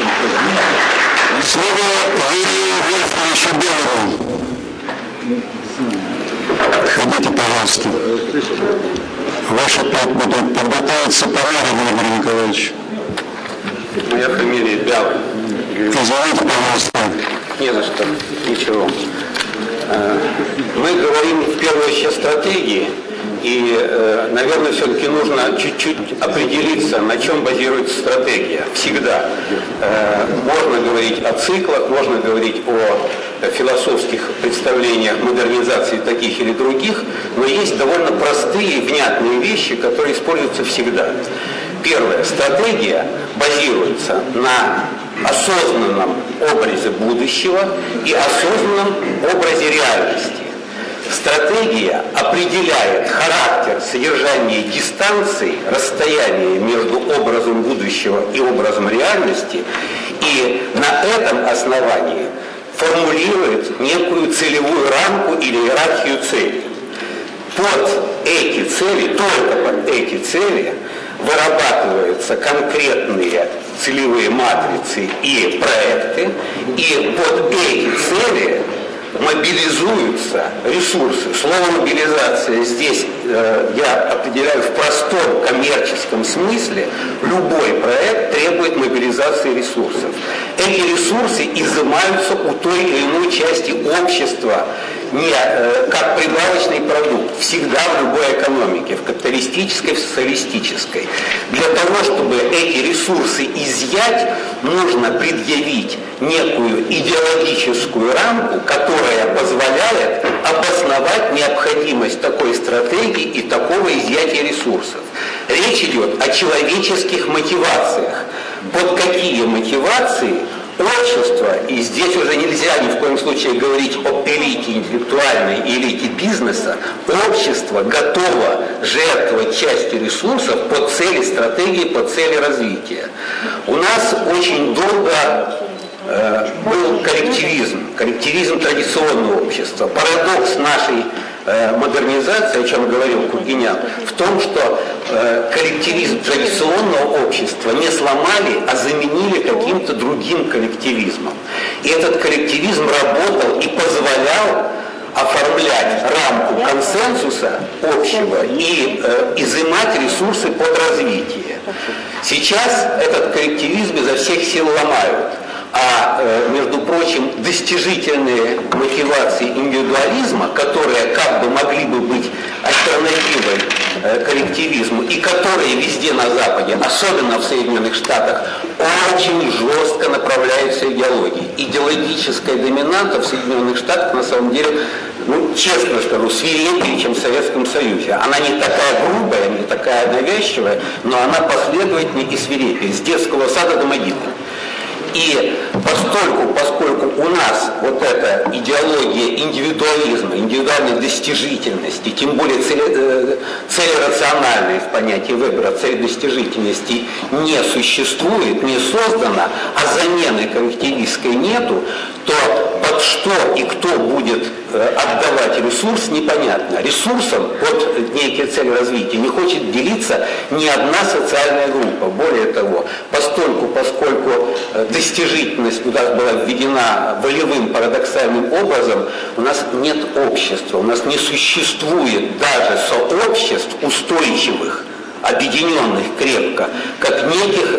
Слово Юрию Вольфовичу Белову. Ходите, пожалуйста. Ваша будет подготовиться пора, Владимир Николаевич. Моя фамилия Бял. Извините, пожалуйста. Не за что, ничего. Мы говорим в первую очередь о стратегии, и, наверное, все-таки нужно чуть-чуть определиться, на чем базируется стратегия. Всегда. Можно говорить о циклах, можно говорить о философских представлениях модернизации таких или других, но есть довольно простые, внятные вещи, которые используются всегда. Первое. Стратегия базируется на осознанном образе будущего и осознанном образе реальности. Стратегия определяет характер, содержание дистанции, расстояние между образом будущего и образом реальности, и на этом основании формулирует некую целевую рамку или иерархию целей. Под эти цели, только под эти цели вырабатываются конкретные целевые матрицы и проекты, и под эти цели мобилизуются ресурсы. Слово «мобилизация» здесь я определяю в простом коммерческом смысле. Любой проект требует мобилизации ресурсов. Эти ресурсы изымаются у той или иной части общества не как прибавочный продукт, всегда в любой экономике, в капиталистической, в социалистической. Для того, чтобы эти ресурсы изъять, нужно предъявить некую идеологическую рамку, которая позволяет обосновать необходимость такой стратегии и такого изъятия ресурсов. Речь идет о человеческих мотивациях. Под какие мотивации общество, и здесь уже нельзя ни в коем случае говорить об элите интеллектуальной и элите бизнеса, общество готово жертвовать частью ресурсов по цели стратегии, по цели развития. У нас очень долго был коллективизм традиционного общества. Парадокс нашей модернизации, о чем говорил Кургинян, в том, что коллективизм традиционного общества не сломали, а заменили каким-то другим коллективизмом. И этот коллективизм работал и позволял оформлять рамку консенсуса общего и изымать ресурсы под развитие. Сейчас этот коллективизм изо всех сил ломают. А, между прочим, достижительные мотивации индивидуализма, которые как бы могли бы быть альтернативой коллективизму и которые везде на Западе, особенно в Соединенных Штатах, очень жестко направляются идеологией. Идеологическая доминанта в Соединенных Штатах на самом деле ну, честно скажу, свирепее, чем в Советском Союзе. Она не такая грубая, не такая навязчивая, но она последовательнее и свирепее, с детского сада до могилы. И поскольку у нас вот эта идеология индивидуализма, индивидуальной достижительности, тем более цели рациональной в понятии Вебера, цель достижительности не существует, не создана, а замены характеристической нету, то под что и кто будет отдавать ресурс, непонятно. Ресурсом под некие цели развития не хочет делиться ни одна социальная группа. Более того, поскольку достижительность у нас была введена волевым парадоксальным образом, у нас нет общества, у нас не существует даже сообществ устойчивых, объединенных крепко, как неких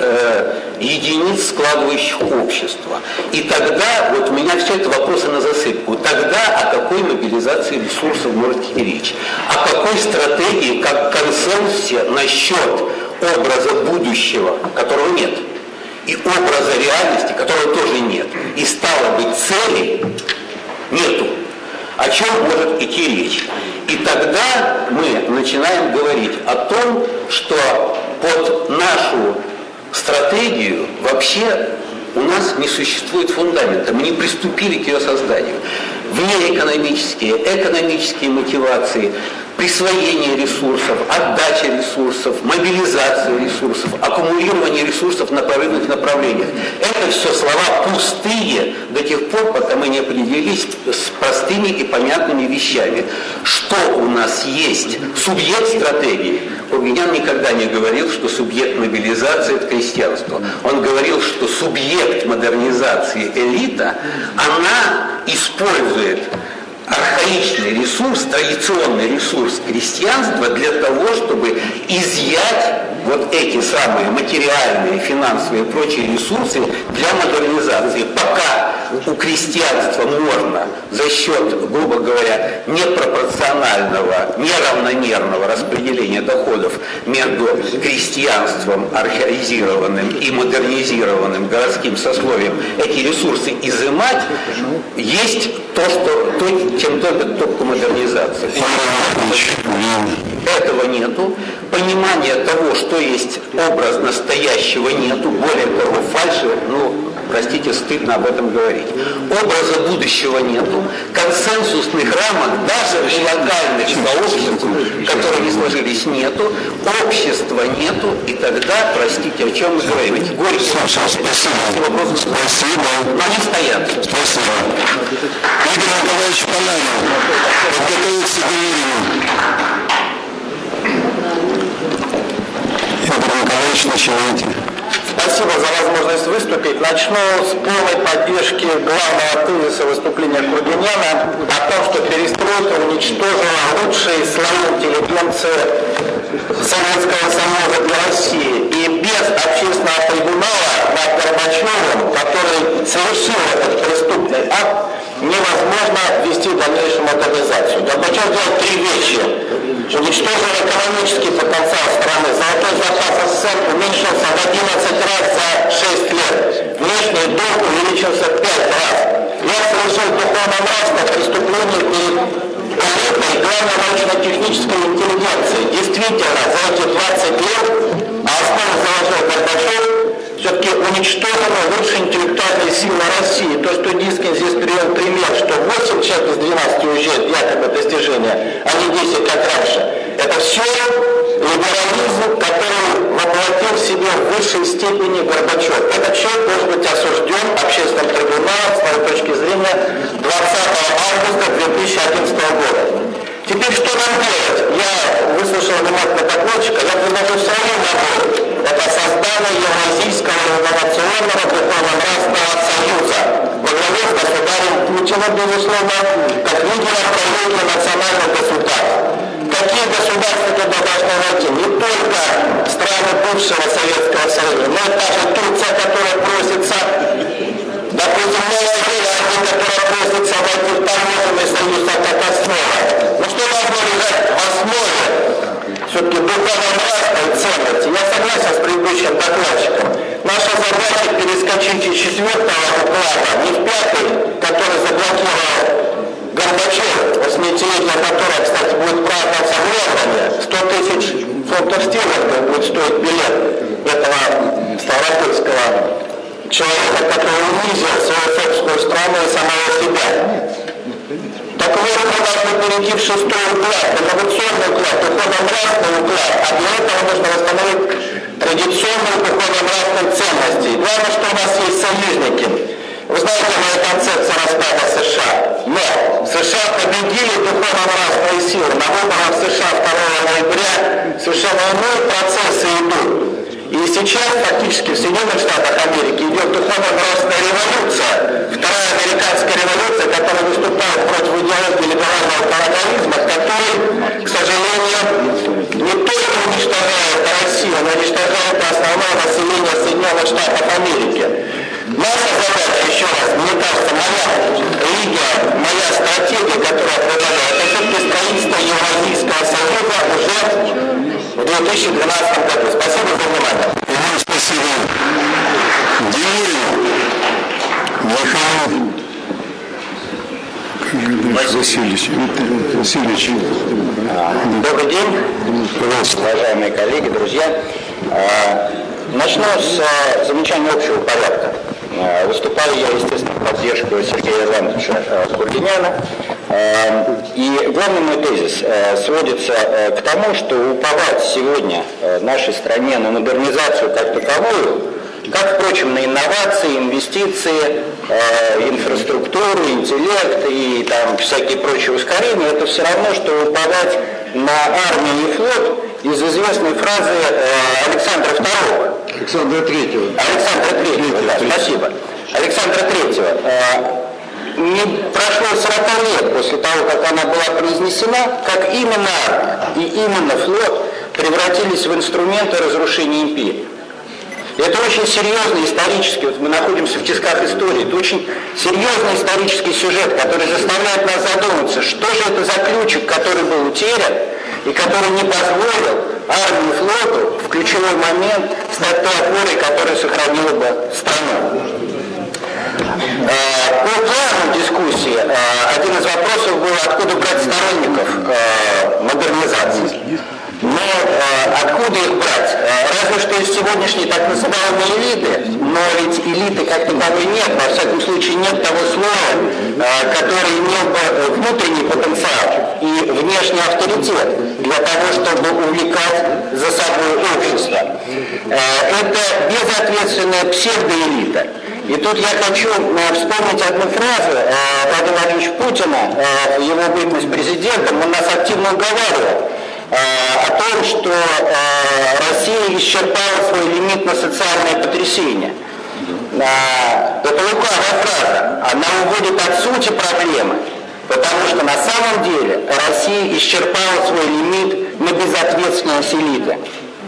единиц, складывающих общество. И тогда, вот у меня все это вопросы на засыпку, тогда о какой мобилизации ресурсов может идти речь? О какой стратегии, как консенсусе насчет образа будущего, которого нет, и образа реальности, которого тоже нет. И стало быть, цели нету. О чем может идти речь? И тогда мы начинаем говорить о том, что под нашу стратегию вообще у нас не существует фундамента. Мы не приступили к ее созданию. Внеэкономические, экономические мотивации, присвоение ресурсов, отдача ресурсов, мобилизация ресурсов, аккумулирование ресурсов на прорывных направлениях. Это все слова пустые до тех пор, пока мы не определились с простыми и понятными вещами. Что у нас есть? Субъект стратегии. Кургинян никогда не говорил, что субъект мобилизации – это крестьянство. Он говорил, что субъект модернизации элита, она использует архаичный ресурс, традиционный ресурс крестьянства для того, чтобы изъять вот эти самые материальные, финансовые и прочие ресурсы для модернизации. Пока у крестьянства можно за счет, грубо говоря, непропорционального, неравномерного распределения доходов между крестьянством архаизированным и модернизированным городским сословием эти ресурсы изымать, есть чем только модернизация. Этого нету. Понимания того, что есть образ настоящего нету. Более того, фальши, простите, стыдно об этом говорить. Образа будущего нету. Консенсусных рамок даже в локальных сообществах, которые не сложились, нету. Общества нету. И тогда, простите, о чем мы говорим? Эти горькие вопросы, спасибо. Но они стоят. Спасибо. Игорь Николаевич Панамин, подготовиться к Юрию. Игорь Николаевич, начинайте. Спасибо за возможность выступить. Начну с полной поддержки главного тезиса выступления Кургиняна о том, что перестройка уничтожила лучшие слои интеллигенции Советского Союза для России. И без общественного трибунала над Горбачевым, который совершил этот преступный акт, невозможно вести дальнейшую модернизацию. Горбачев делал три вещи. Уничтожил экономический потенциал страны. Золотой запас СССР уменьшился в 11 раз за 6 лет. Внешний долг увеличился в 5 раз. Я совершил духовно-нравственное преступление перед элитой главной научно-технической интеллигенции. Действительно, за эти 20 лет, а основу заложил Горбачев, все-таки уничтожены лучшие интеллектуальные силы России. То, что Дискин здесь привел пример, что 8 человек из 12 уезжают, якобы достижения, а не 10, как раньше. Это все либерализм, который воплотил в себе в высшей степени Горбачев. Этот человек должен быть осужден общественным трибуналом с моей точки зрения 20 августа 2011 года. Теперь что нам делать? Я выслушал внимательно докладчика, я предложу свою работу. Это создание Евразийского инновационного духовно-нравственного союза во главе с государем Путиным, безусловно, как лидером правления национальных государств. Какие государства туда должны войти? Не только страны бывшего Советского Союза, но и та же Турция, которая просится, допустим, Новая Зеландия, которая просится войти в таможенный союз, как основа. Но что должно лежать в основе все-таки духовно-нравственной ценности? Я согласен с предыдущим докладчиком. Наша задача перескочить из 4-го уклада, не в 5-й, который заблокировал Горбачев в 80-е которая, кстати, будет праздноваться в Лондоне. 100 тысяч фунтов стерлингов будет стоить билет этого ставропольского человека, который унизил свою собственную страну и самого себя. Так вот, мы должны перейти в 6-й уклад, революционный уклад, духовно-нравственный уклад, а для этого нужно восстановить традиционные духовно-нравственные ценности. И главное, что у нас есть союзники. Вы знаете, моя концепция распада США. Но США победили духовно-нравственные силы. На выборах США 2 ноября совершенно иные процессы идут. И сейчас фактически в Соединенных Штатах Америки идет духовно-нравственная революция. Вторая американская революция, которая выступает против идеологии либерального парагонизма, который, к сожалению, не только уничтожает Россию, но уничтожает основное население Соединенных Штатов Америки. Наша задача, еще раз, мне кажется, моя линия, моя стратегия, которую я предлагаю, это все-таки строительство Евразийского союза уже в 2012 году. Спасибо за внимание. Спасибо. Демирин Михаил Васильевич. Добрый день, уважаемые коллеги, друзья. Начну с замечания общего порядка. Выступаю я, естественно, в поддержку Сергея Ивановича Бургиняна. И главный мой тезис сводится к тому, что уповать сегодня нашей стране на модернизацию как таковую, как, впрочем, на инновации, инвестиции, инфраструктуру, интеллект и там всякие прочие ускорения, это все равно, что уповать на армию и флот из известной фразы Александра II. Александра Третьего. Александра Третьего, да, спасибо. Александра Третьего. Не прошло 40 лет после того, как она была произнесена, как именно армия и именно флот превратились в инструменты разрушения империи. Это очень серьезный исторический, вот мы находимся в тисках истории, это очень серьезный исторический сюжет, который заставляет нас задуматься, что же это за ключик, который был утерян и который не позволил армии и флоту в ключевой момент стать той опорой, которая сохранила бы страну. По плану дискуссии один из вопросов был, откуда брать сторонников модернизации. Но откуда их брать? Разве что из сегодняшней так называемой элиты, но ведь элиты как таковой нет, во всяком случае нет того слоя, который имел бы внутренний потенциал и внешний авторитет для того, чтобы увлекать за собой общество. Это безответственная псевдоэлита. И тут я хочу вспомнить одну фразу Владимира Владимировича Путина в его бытность президентом. Он нас активно уговаривал о том, что Россия исчерпала свой лимит на социальное потрясение. Это лукавая фраза. Она уводит от сути проблемы, потому что на самом деле Россия исчерпала свой лимит на безответственность элиты.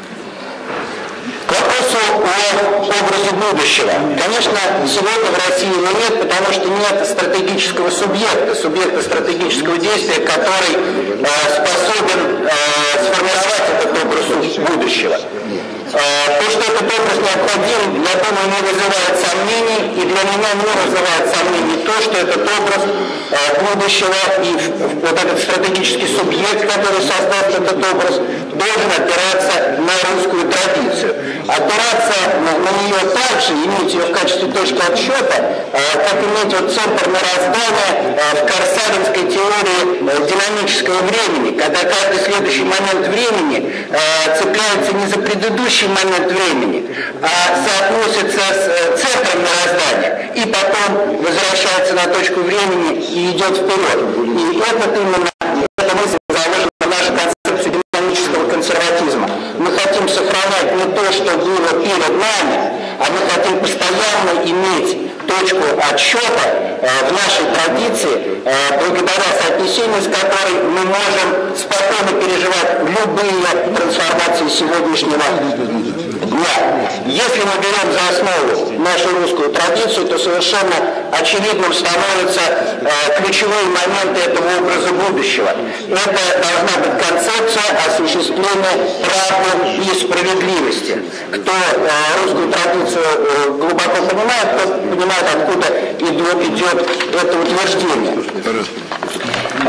К вопросу о образе будущего. Конечно, сегодня в России его нет, потому что нет стратегического субъекта стратегического действия, который способен сформировать этот образ будущего. То, что этот образ необходим, я думаю, не вызывает сомнений, и для меня не вызывает сомнений то, что этот образ будущего и вот этот стратегический субъект, который создаст этот образ, должен опираться на русскую традицию. Опираться на нее также, иметь ее в качестве точки отсчета, как иметь вот центр мироздания в корсаринской теории динамического времени, когда каждый следующий момент времени цепляется не за предыдущий момент времени, а соотносится с центром мироздания и потом возвращается на точку времени и идет вперед. И эта мысль заложена в нашу концепцию динамического консерватизма. Мы хотим сохранять не то, что было перед нами, а мы хотим постоянно иметь точку отсчета в нашей традиции, благодаря соотнесению с которой мы можем спокойно переживать любые трансформации сегодняшнего дня. Если мы берем за основу нашу русскую традицию, то совершенно очевидным становятся ключевые моменты этого образа будущего. Это должна быть концепция осуществления правды и справедливости. Кто русскую традицию глубоко понимает, тот понимает, откуда идет это утверждение.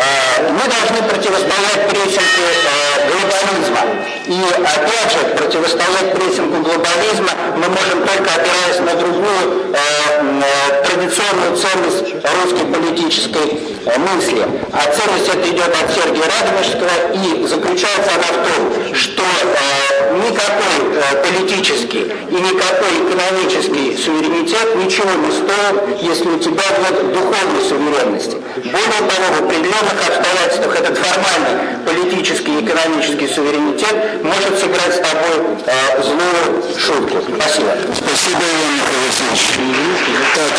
Мы должны противостоять прессингу глобализма. И опять же, противостоять прессингу глобализма мы можем только опираясь на другую традиционную ценность русской политической мысли. А ценность эта идет от Сергия Радонежского, и заключается она в том, что никакой политический и никакой экономический суверенитет ничего не стоит, если у тебя нет духовной суверенности. Более того, в определенных обстоятельствах этот формальный политический и экономический суверенитет может сыграть с тобой злую шутку. Спасибо. Спасибо, Иван Васильевич. Так,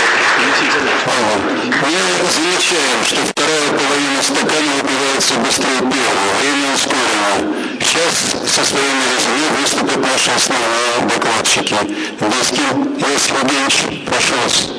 мы замечаем, что вторая половина стакана выпивается быстрее первого. Время ускорено. Сейчас со своими резюме выступят наши основные докладчики. Доскин Иосиф Евгеньевич, прошу вас.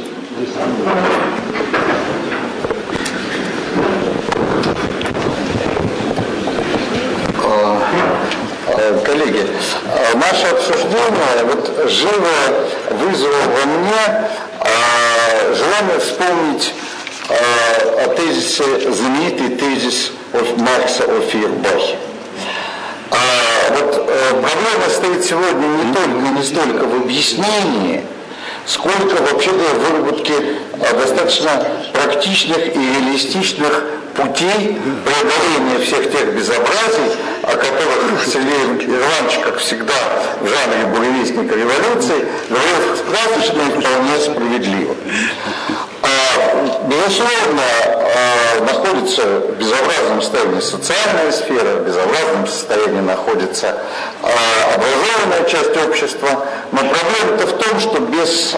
Коллеги, наше обсуждение живо вызвало во мне желание вспомнить о тезисе, знаменитый тезис Маркса о Фейербахе. Проблема стоит сегодня не столько в объяснении, сколько вообще в выработке достаточно практичных и реалистичных путей преодоления всех тех безобразий, о которых Сергей Иванович, как всегда, в жанре буревестника революции, говорил красочно и вполне справедливо. Безусловно, находится в безобразном состоянии социальная сфера, в безобразном состоянии находится образованная часть общества, но проблема-то в том, что без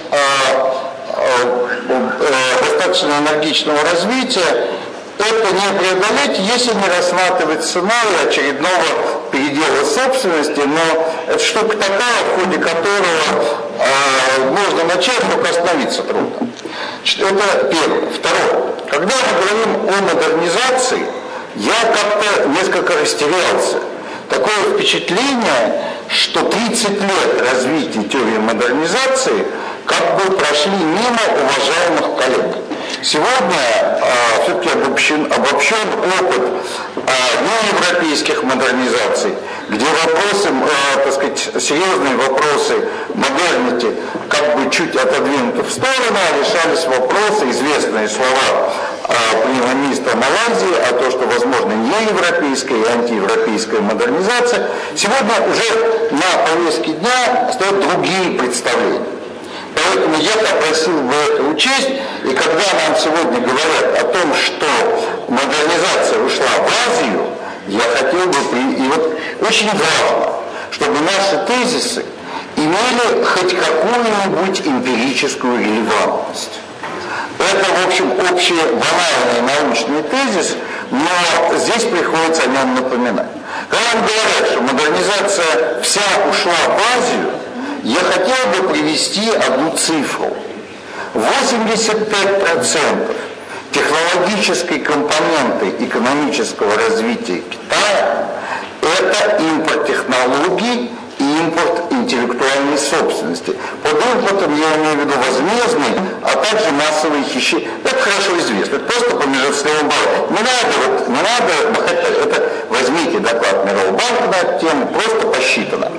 достаточно энергичного развития это не преодолеть, если не рассматривать сценарий очередного передела собственности, но это штука такая, в ходе которого можно начать, только остановиться трудно. Это первое. Второе. Когда мы говорим о модернизации, я как-то несколько растерялся. Такое впечатление, что 30 лет развития теории модернизации как бы прошли мимо уважаемых коллег. Сегодня все-таки обобщен опыт неевропейских модернизаций, где вопросы, так сказать, серьезные вопросы модернити как бы чуть отодвинуты в сторону, решались вопросы, известные слова премьер-министра Малайзии о том, что возможно неевропейская и антиевропейская модернизация. Сегодня уже на повестке дня стоят другие представления. Поэтому я попросил бы это учесть, и когда нам сегодня говорят о том, что модернизация ушла в Азию, я хотел бы, и вот очень важно, чтобы наши тезисы имели хоть какую-нибудь эмпирическую релевантность. Это, в общем, общий банальный научный тезис, но здесь приходится о нем напоминать. Когда нам говорят, что модернизация вся ушла в Азию, я хотел бы привести одну цифру. 85% технологической компоненты экономического развития Китая – это импорт технологий и импорт интеллектуальной собственности. Под импортом я имею в виду возмездный, а также массовые хищения. Это хорошо известно, это просто по межотраслевому балансу. Не надо, это возьмите доклад Мирового банка на эту тему, просто посчитано.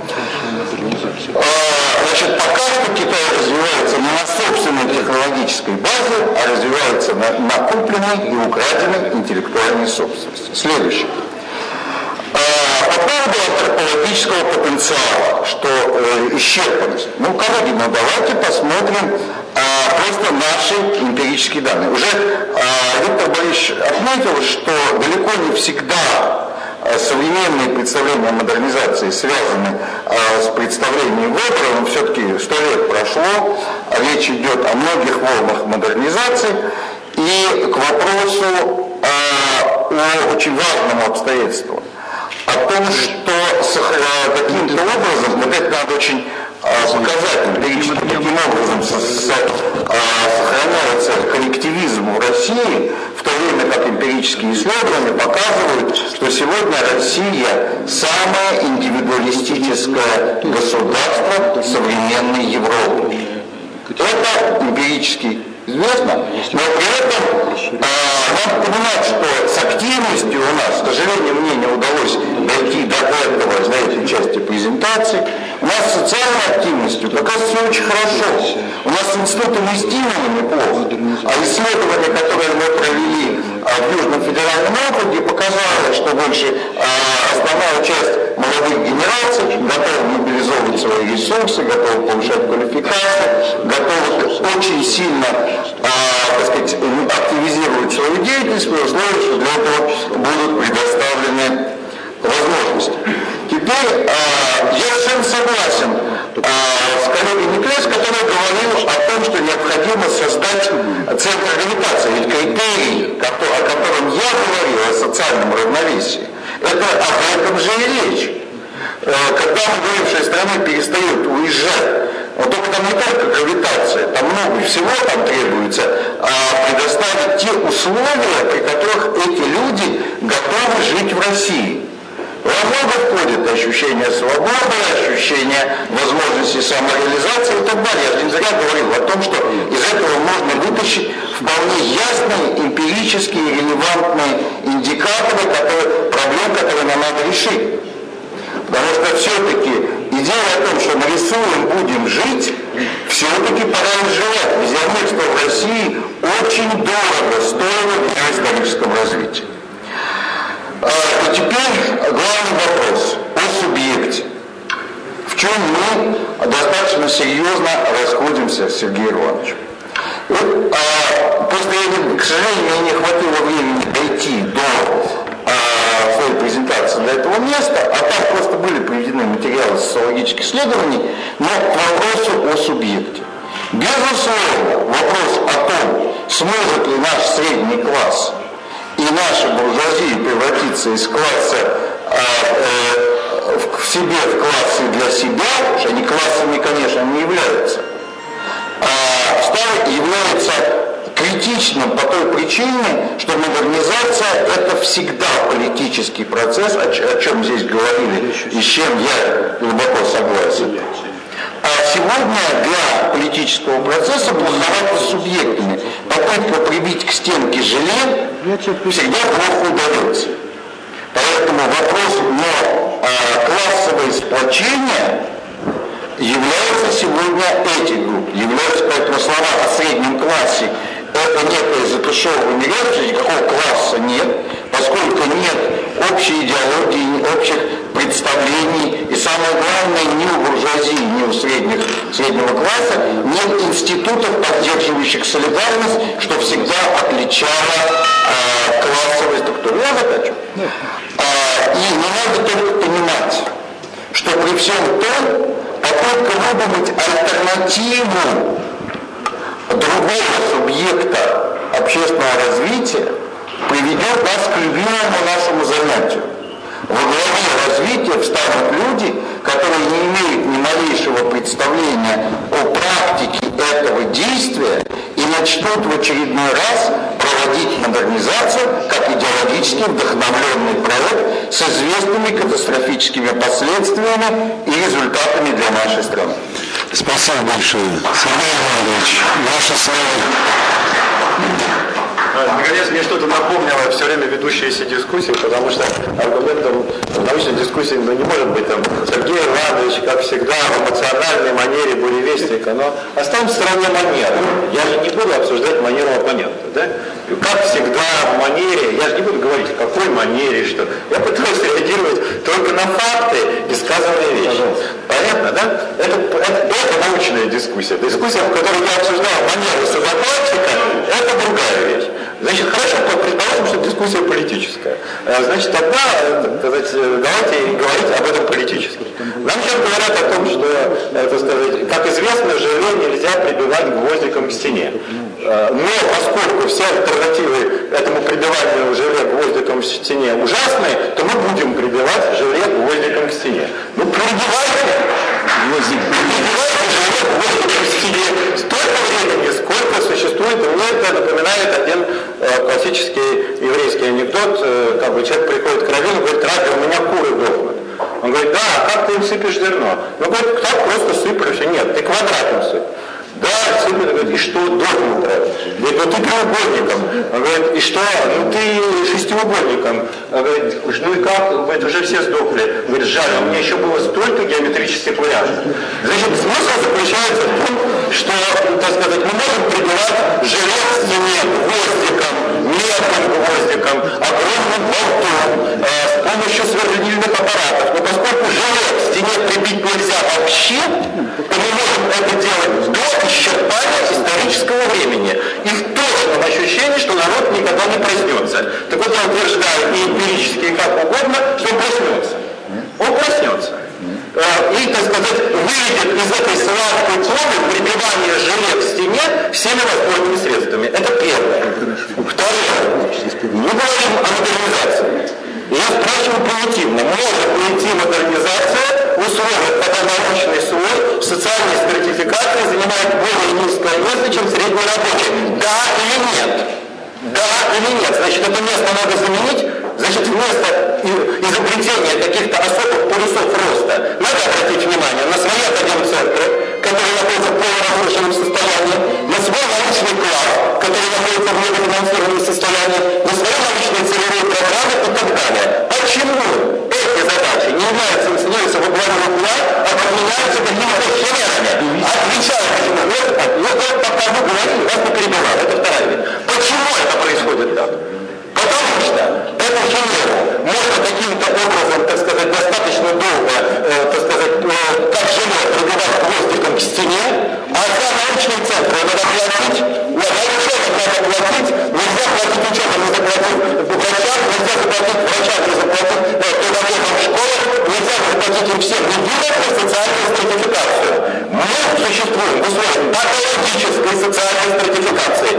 Значит, пока что Китай развивается не на собственной технологической базе, а развивается на купленной и украденной интеллектуальной собственности. Следующее. По поводу антропологического потенциала, что исчерпанность. Коллеги, давайте посмотрим просто наши эмпирические данные. Уже Виктор Борисович отметил, что далеко не всегда современные представления о модернизации связаны с представлением Вебера, но все-таки 100 лет прошло, речь идет о многих волнах модернизации, и к вопросу о очень важном обстоятельству, о том, что каким-то образом, вот это надо очень показательно, каким образом сохраняется коллективизм в России, в то время как эмпирические исследования показывают, что сегодня Россия самое индивидуалистическое государство современной Европы. Это эмпирические известно, но при этом надо понимать, что с активностью у нас, к сожалению, мне не удалось дойти до этого, до этой части презентации, у нас с социальной активностью как раз все очень хорошо. У нас с институтом стимула неплохо, а исследования, которые мы провели в Южном федеральном округе, показали, что больше основная часть молодых генераций готовы мобилизовывать свои ресурсы, готовы повышать квалификацию, готовы очень сильно так сказать, активизировать свою деятельность при условии, что для этого будут предоставлены возможности. Теперь я совершенно согласен с коллегой Никлес, который говорил о том, что необходимо создать центр гравитации. Ведь критерий, о котором я говорил, о социальном равновесии, это об этом же и речь. Когда мы говорим, что страна перестает уезжать, но только там не только гравитация, там много всего там требуется, предоставить те условия, при которых эти люди готовы жить в России. Во много входит ощущение свободы, ощущение возможности самореализации и так далее. Я не зря говорил о том, что из этого можно вытащить вполне ясные, эмпирические, релевантные индикаторы проблем, которые нам надо решить. Потому что все-таки идея о том, что нарисуем, будем жить, все-таки пора изживать. Визионерство в России очень дорого стоило в историческом развитии. И теперь главный вопрос о субъекте. В чем мы достаточно серьезно расходимся с Сергеем Ивановичем. Просто, к сожалению, мне не хватило времени дойти до своей презентации до этого места, а там просто были приведены материалы социологических исследований, но к вопросу о субъекте. Безусловно, вопрос о том, сможет ли наш средний класс и наша буржуазия превратиться из класса в классы для себя, потому что они классами, конечно, не являются, является критичным по той причине, что модернизация – это всегда политический процесс, о чем здесь говорили и с чем я глубоко согласен. А сегодня для политического процесса плоховато с субъектами. Попытка прибить к стенке желе всегда плохо удается. Поэтому вопрос на классовое сплочение является сегодня этих групп. Являются, поэтому слова о среднем классе это некое затушевывание реальности, никакого класса нет, поскольку нет общей идеологии, общих представлений, и самое главное, ни у буржуазии, ни у среднего класса нет институтов, поддерживающих солидарность, что всегда отличало классовую структуру. Я захочу. И не надо только понимать, что при всем том, попытка выдумать альтернативу другого субъекта общественного развития приведет нас к любимому нашему занятию. Во главе развития встанут люди, которые не имеют ни малейшего представления о практике этого действия и начнут в очередной раз проводить модернизацию как идеологически вдохновленный проект с известными катастрофическими последствиями и результатами для нашей страны. Спасибо большое. Сергей Иванович, ваше слово. Наконец, мне что-то напомнило все время ведущиеся дискуссии, потому что аргументом научной дискуссии не может быть там Сергей Иванович, как всегда, в эмоциональной манере буревестника, но оставим в стороне манеры. Я же не буду обсуждать манеру оппонента, да? Как всегда в манере, я же не буду говорить, в какой манере, что. Я пытаюсь реагировать только на факты и сказанные вещи. Понятно, да? Это научная дискуссия. Дискуссия, в которой я обсуждал манеру содокладчика, это другая вещь. Значит, хорошо, предположим, что дискуссия политическая. Значит, тогда, давайте говорить об этом политически. Нам сейчас говорят о том, что, это сказать, как известно, желе нельзя прибивать гвоздиком к стене. Но поскольку все альтернативы этому прибиванию желе гвоздиком к стене ужасны, то мы будем прибивать желе гвоздиком к стене. Ну, прибивайте желе гвоздиком к стене столько времени, сколько существует. Мне это напоминает один классический еврейский анекдот, как бы человек приходит к раввину и говорит: Раби, у меня куры дохнут. Он говорит: да, а как ты им сыпешь зерно? Ну, говорит, так просто сыплешь. Нет, ты квадратом сыпь. Да, действительно, говорит, и что до утра? Говорит, ну ты треугольником. Он говорит, и что? Ну ты шестиугольником. Он говорит, ну и как? Говорит, уже все сдохли. Говорит, жаль, у меня еще было столько геометрических вариантов. Значит, смысл заключается в том, что, так сказать, мы можем прибирать желез в стене гвоздиком, медным гвоздиком, огромным болтом, с помощью сверлильных аппаратов. Но поскольку желез в стене прибить нельзя вообще, то мы можем это делать до исчерпания исторического времени. И в точном ощущении, что народ никогда не проснется. Так вот я утверждаю и эмпирически, и как угодно, что он проснется. Он проснется. И, так сказать, выйдет из этой сладкой комы прибивания желез к стене всеми возможными средствами. Это первое. Второе. Мы говорим о модернизации. Я спрашиваю примитивно. Может ли идти модернизация в условиях, когда научный слой в социальной стратификации занимает более низкое место, чем средний рабочий? Да или нет? Да или нет? Значит, это место надо заменить. Значит, вместо изобретения каких-то особых полюсов роста надо обратить внимание на свои академцентры, которые находятся в полуразрушенном состоянии, на свой научный класс, который находится в недофинансированном состоянии, на свои научные целевые программы и так далее. Почему эти задачи не становятся во главе угла, а подменяются какими-то химерами? Отвечаю, почему. Вот пока вы говорили, вас не перебивал. Это вторая вещь. Почему это происходит так? Потому что эту химеру можно каким-то образом, так сказать, достаточно долго, так сказать, как желез прибивать гвоздиком к стене, а за научные центры надо платить, ученым надо платить, нельзя платить ученым, не заплатить врачам, нельзя заплатить врачам, не заплатить педагогам в школах, нельзя заплатить им всем, не делать на социальную стратификацию. Мы существуем в условиях патологической социальной стратификации.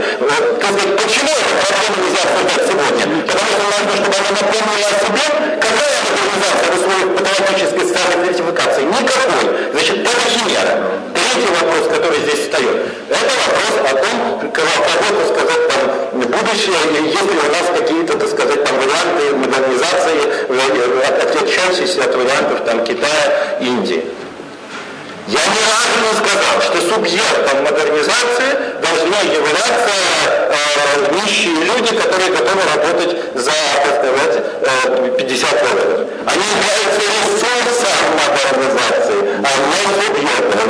Почему эту проблему нельзя обсуждать сегодня? Потому что нужно, чтобы они напомнили о себе, какая модернизация в условиях патологической социальной стратификации? Никакой. Значит, это химера. Третий вопрос, который здесь встает, это вопрос о том, кого, так сказать, там, будущее, если у нас какие-то, так сказать, там, варианты модернизации, отличающиеся от вариантов там, Китая, Индии. Я ни разу не сказал, что субъектом модернизации должны являться нищие люди, которые готовы работать за, так сказать, 50 долларов. Они являются ресурсом модернизации, а не субъектом.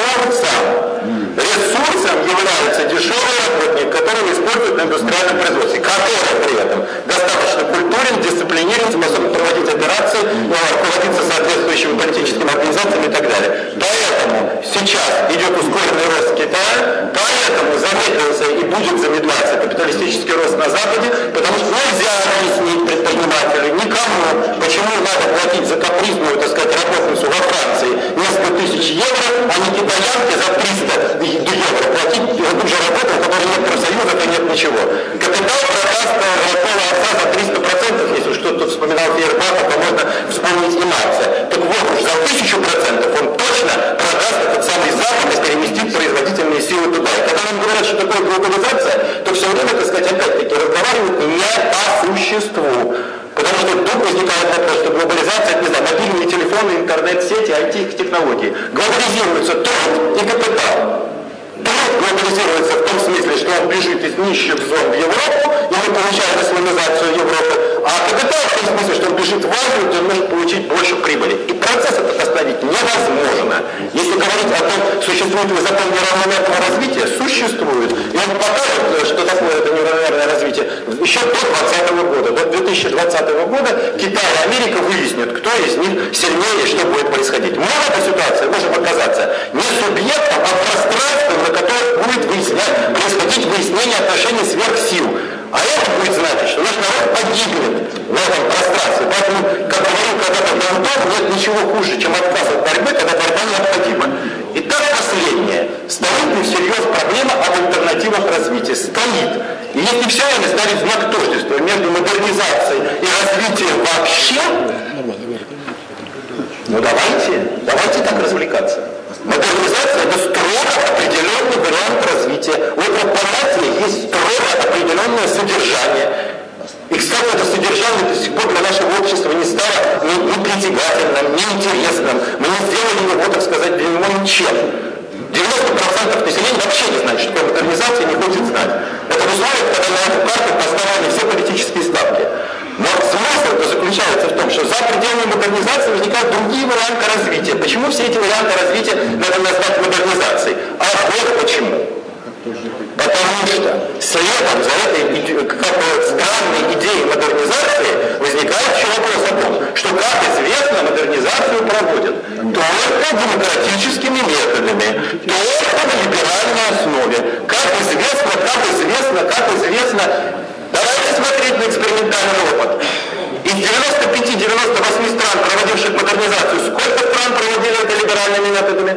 Ресурсом является дешевый работник, который использует на индустриальном производстве, который при этом достаточно культурен, дисциплинирован, способен проводить операции, руководиться соответствующими политическими организациями и так далее. Поэтому сейчас идет ускоренный рост Китая, поэтому замедлился и будет замедляться капиталистический рост на Западе, потому что нельзя объяснить предпринимателю никому, почему надо платить за капризную, так сказать, работницу во Франции несколько тысяч евро, а не китаянке за 300 евро платить ту же работу, у которой нет профсоюза, то нет ничего. Капитал продаст пола отца за 300%, если что-то вспоминал Фейербаха, то можно вспомнить и Маркса. Так вот уж за 1000% он точно продаст этот самый Запад и переместит производительные силы туда. И когда нам говорят, что такое глобализация, то все время, так сказать, опять-таки разговаривают не по существу. Потому что вдруг возникает вопрос, что глобализация, это, не знаю, мобильные телефоны, интернет-сети, IT-технологии. Глобализируется труд и капитал. Труд глобализируется в том смысле, что он бежит из нищих зон в Европу, и мы получаем исламизацию Европы, а капитал в том смысле, что он бежит в Азию, где он может получить больше прибыли. И процесс этот остановить невозможно. Если говорить о том, существует ли закон неравномерного развития, существует. И он покажет, что такое это неравномерное развитие еще до 2020 года. До 2020 года Китай и Америка выяснят, кто из них сильнее и что будет происходить. Мы в этой ситуации можем оказаться не субъектом, а пространством, на котором будет происходить выяснение отношений сверхсил. А это будет значить, что наш народ погибнет в этом пространстве. Поэтому, как говорил когда-то Гантов, нет ничего хуже, чем отказ от борьбы, когда борьба необходима. И так последнее. Стоит ли всерьез проблема об альтернативах развития? Стоит. И если все время ставить знак тождества между модернизацией и развитием вообще, ну давайте так развлекаться. Модернизация – это строго определенный вариант развития. У этого понятия есть строго определенное содержание. И, кстати, это содержание до сих пор для нашего общества не стало ни притягательным, ни интересным. Мы не сделали его, так сказать, для него ничем. 90% 90% населения вообще не знает, что такое модернизация, не хочет знать. Это условие, когда на эту карту поставлены все политические ставки. Но смысл заключается в том, что за пределами модернизации возникают другие варианты развития. Почему все эти варианты развития надо назвать модернизацией? А вот почему. Потому что следом за этой странной идеей модернизации возникает еще вопрос о том, что, как известно, модернизацию проводят только демократическими методами, только на либеральной основе. Как известно, давайте смотреть на экспериментальный опыт. Из 95-98 стран, проводивших модернизацию, сколько стран проводили это либеральными методами?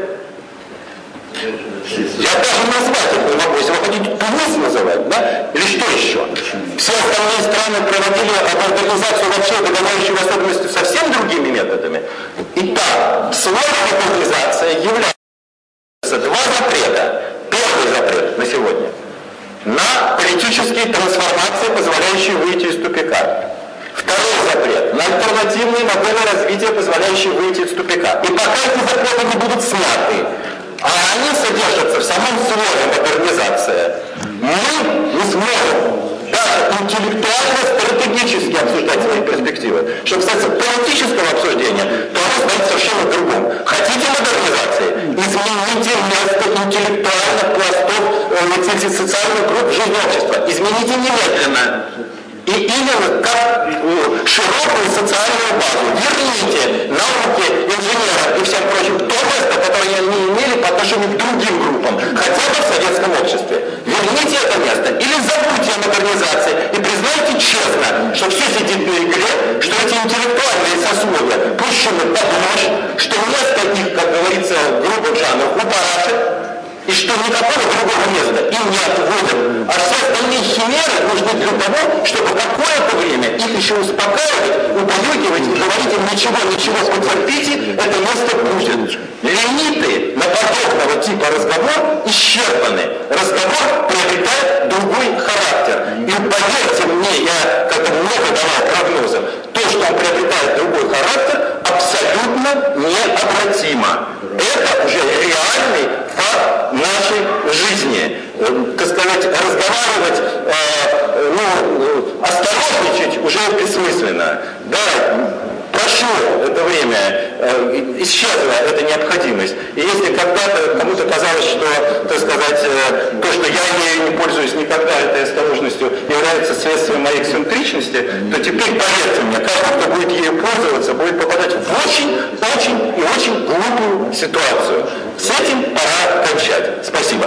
Я даже назвать их не могу, если вы хотите Тунис называть, да? Или что еще? Все остальные страны проводили модернизацию вообще, договаривающую в особенности совсем другими методами. Итак, сложная модернизация является два запрета. Первый запрет на сегодня на политические трансформации, позволяющие выйти из тупика. Второй запрет на альтернативные модели развития, позволяющие выйти из тупика. И пока эти запреты не будут сняты, а они содержатся в самом слове модернизация, мы не сможем даже интеллектуально-стратегически обсуждать свои перспективы. Что касается политического обсуждения, то оно стоит совершенно в другом. Хотите модернизации? Измените место интеллектуальных пластов социальных групп жизни общества. Измените немедленно. И именно как широкую социальную базу верните науке, инженерам и всем прочим то место, которое они имели по отношению к другим группам, хотя бы в советском обществе. Верните это место или забудьте о модернизации и признайте честно, что все сидит на игре, что эти интеллектуальные сословия пущены под нож, что место их, как говорится в грубом жанре, у парашек, и что никакого другого места им не отводят. А все остальные химеры нужны для того, чтобы какое-то время их еще успокаивать, убаюкивать и говорить им ничего, потерпите, это место будет. Лимиты на подобного типа разговор исчерпаны. Разговор приобретает другой характер. И поверьте мне, я как-то много давал прогнозов, то, что он приобретает другой характер, абсолютно необратимо. Это уже реальный факт нашей жизни. Так сказать, разговаривать, осторожничать уже бессмысленно. Да, прошу это время, исчезла эта необходимость. И если когда-то кому-то казалось, что, так сказать, то, что я ею не пользуюсь никогда, этой осторожностью является следствием моей эксцентричности, то теперь, поверьте мне, каждый, кто будет ею пользоваться, будет попадать в очень глупую ситуацию. С этим пора кончать. Спасибо.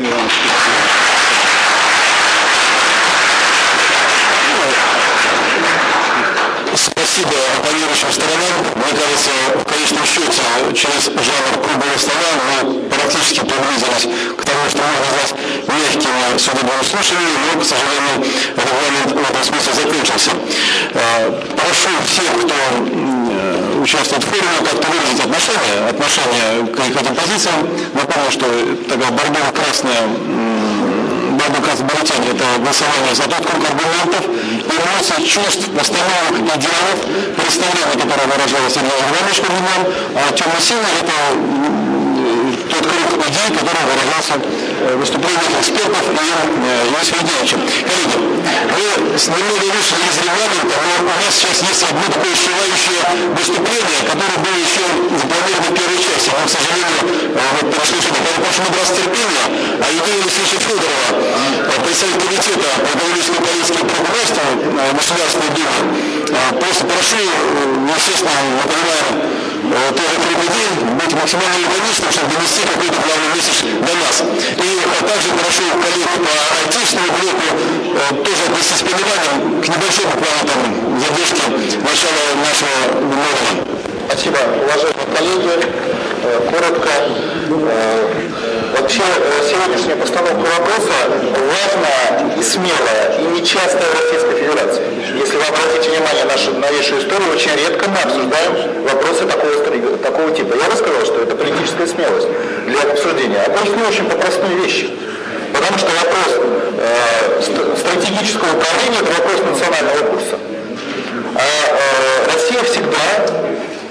Спасибо оппонирующим сторонам. Мне кажется, в конечном счете, через жанр круглого стола мы практически приблизились к тому, что можно назвать мягкими судебными слушаниями, но, к сожалению, регламент в этом смысле закончился. Прошу всех, кто участвует в форуме, как-то выразить отношение к этим позициям. Напомню, что такая бордово-красная бюллетень — это голосование за тот круг аргументов, эмоций, чувств, постановок, идеалов, представления, которые выражалось Сергей Иванович перед нам, а темно-синий — это тот круг идей, который выражался в выступлениях экспертов и Юрия Сергеевича. Коллеги, вы немного вышли из регламента, но у нас сейчас есть одно такое ощущающее выступление, которое было еще запланировано в первой части. Но, к сожалению, перешли сюда. Поэтому прошу набраться терпения. А Евгения Алексеевича Федорова, представитель комитета по экономической политике и правительству Государственной Думы, просто прошу, естественно, напоминаем тоже прямой день, быть максимально лаконичным, чтобы донести какой-то главный месседж до нас. И также прошу коллег по отечественному блоку тоже отнестись с пониманием к небольшой буквально задержке начала нашего нового. Спасибо, уважаемые коллеги. Коротко. Вообще, сегодняшняя постановка вопроса важная и смелая, и нечастая в Российской Федерации. Если вы обратите внимание на нашу новейшую историю, очень редко мы обсуждаем вопросы такого типа. Я бы сказал, что это политическая смелость для обсуждения. Объясню очень по простой вещи. Потому что вопрос стратегического управления – это вопрос национального курса. А Россия всегда имела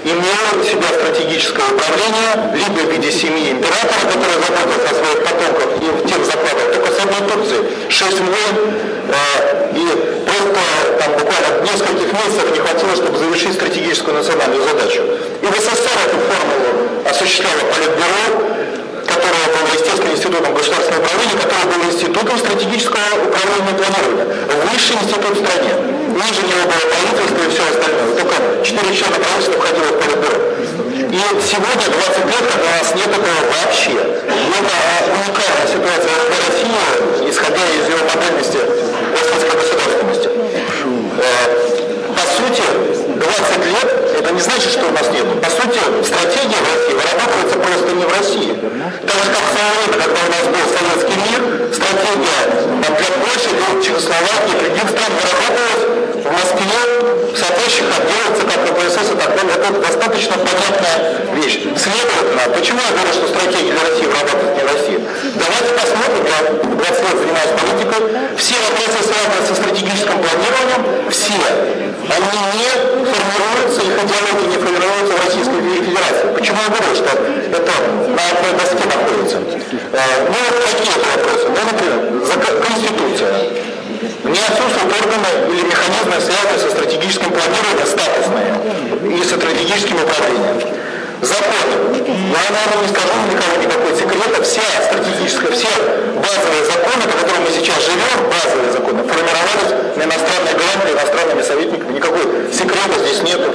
строил себя стратегическое управление либо в виде семьи императора, который заботился о своих потомках и в тех закладывал только с одной Турции 6 войн, и просто там буквально нескольких месяцев не хватило, чтобы завершить стратегическую национальную задачу. И в СССР эту формулу осуществляло Политбюро, которое было, естественно, институтом государственного управления, которое было институтом стратегического управления и планирования. Высший институт в стране. Ниже него было правительство и все остальное. Только 4 члена правительства входило в Политбюро. И сегодня, 20 лет, когда у нас нет этого вообще. Это уникальная ситуация для России, исходя из ее модельности российской государственности. По сути, 20 лет, это не значит, что у нас нет. По сути, стратегия в России вырабатывается просто не в России. Так же, как в свое время, когда у нас был советский мир, стратегия для Польши, для Чехословакии, других стран вырабатывалась в Москве, в соответствующих отделах ЦК КПСС и так далее. Это достаточно понятная вещь. Следовательно, почему я говорю, что стратегия для России вырабатывается не в России? Давайте посмотрим, я 20 лет занимаюсь политикой, все вопросы, связанные со стратегическим планированием, все, они не формируются, их идеология не формируется в Российской Федерации. Почему я говорю, что это на одной доске находится? Ну, какие это вопросы? Ну, например, Конституция. Не отсутствуют органы или механизмы, связанные со стратегическим планированием, статусные, и со стратегическим управлением. Законы. Я, наверное, не скажу никому никакой секрета. Все стратегические, все базовые законы, по которым мы сейчас живем, базовые законы, формировались на иностранной грамоте, иностранными советниками. Никакой секрета здесь нету.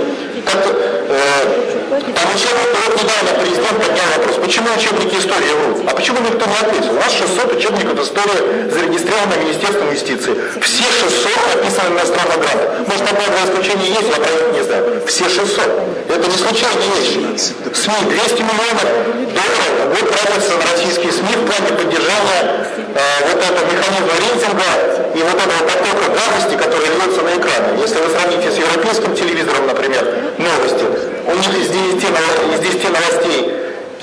Там вот недавно президент поднял вопрос, почему учебники истории врут? А почему никто не ответил? У нас 600 учебников истории зарегистрировано Министерством юстиции. Все 600 написаны на иностранном грамоте. Может, одно-два исключения есть, я про них не знаю. Все 600. Это не случайные вещи. СМИ 200 миллионов долларов будет тратиться на российские СМИ в плане поддержания вот этого механизма рейтинга и вот этого потока гадости, который льется на экраны. Если вы сравните с европейским телевизором, например, новости, у них из 10 новостей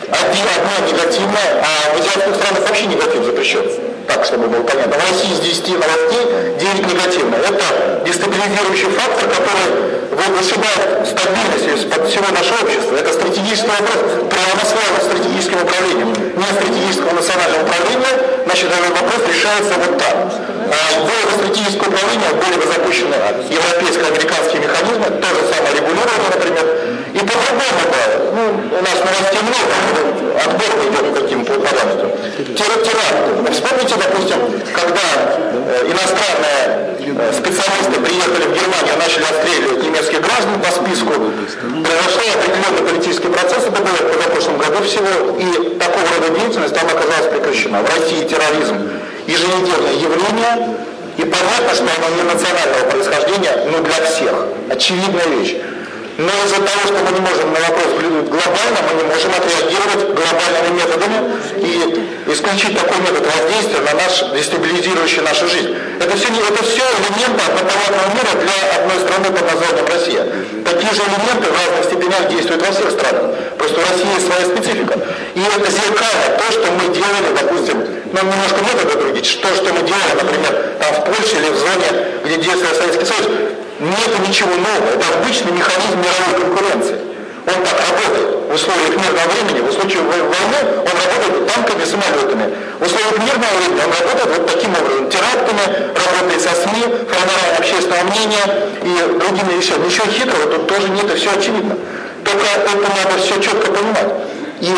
одна негативная, а в азиатских странах вообще негатив запрещен. Так, чтобы было понятно. В России из 10 новостей 9 негативных. Это дестабилизирующий фактор, который вышибает стабильность всего нашего общества. Это стратегический вопрос, прямо связан с стратегическим управлением. Не стратегического национального управления, значит, этот вопрос решается вот так. Было бы стратегическое управление, были бы запущены европейско-американские механизмы, то же самое регулирование, например. И по-другому, ну, у нас новостей много, отбор идет по каким параметрам. Теракты. Вспомните, допустим, когда иностранные специалисты приехали в Германию и начали отстреливать немецких граждан по списку, произошел определенный политический процесс, это было в позапрошлом году всего, и такого рода деятельность там оказалась прекращена. В России терроризм еженедельное явление, и понятно, что оно не национального происхождения, но для всех. Очевидная вещь. Но из-за того, что мы не можем на вопрос взглянуть глобально, мы не можем отреагировать глобальными методами и исключить такой метод воздействия на дестабилизирующий нашу жизнь. Это все элементы однополярного мира для одной страны под названием Россия. Такие же элементы в разных степенях действуют во всех странах. Просто у России есть своя специфика. И это зеркально то, что мы делали, допустим, немножко методы другие, то, что мы делали, например, там в Польше или в зоне, где действовал Советский Союз. Нет ничего нового. Это обычный механизм мировой конкуренции. Он так работает в условиях мирного времени, в случае войны он работает танками, самолетами. В условиях мирного времени он работает вот таким образом, терактами, работает со СМИ, формированием общественного мнения и другими вещами. Ничего хитрого тут тоже нет, и все очевидно. Только это надо все четко понимать. И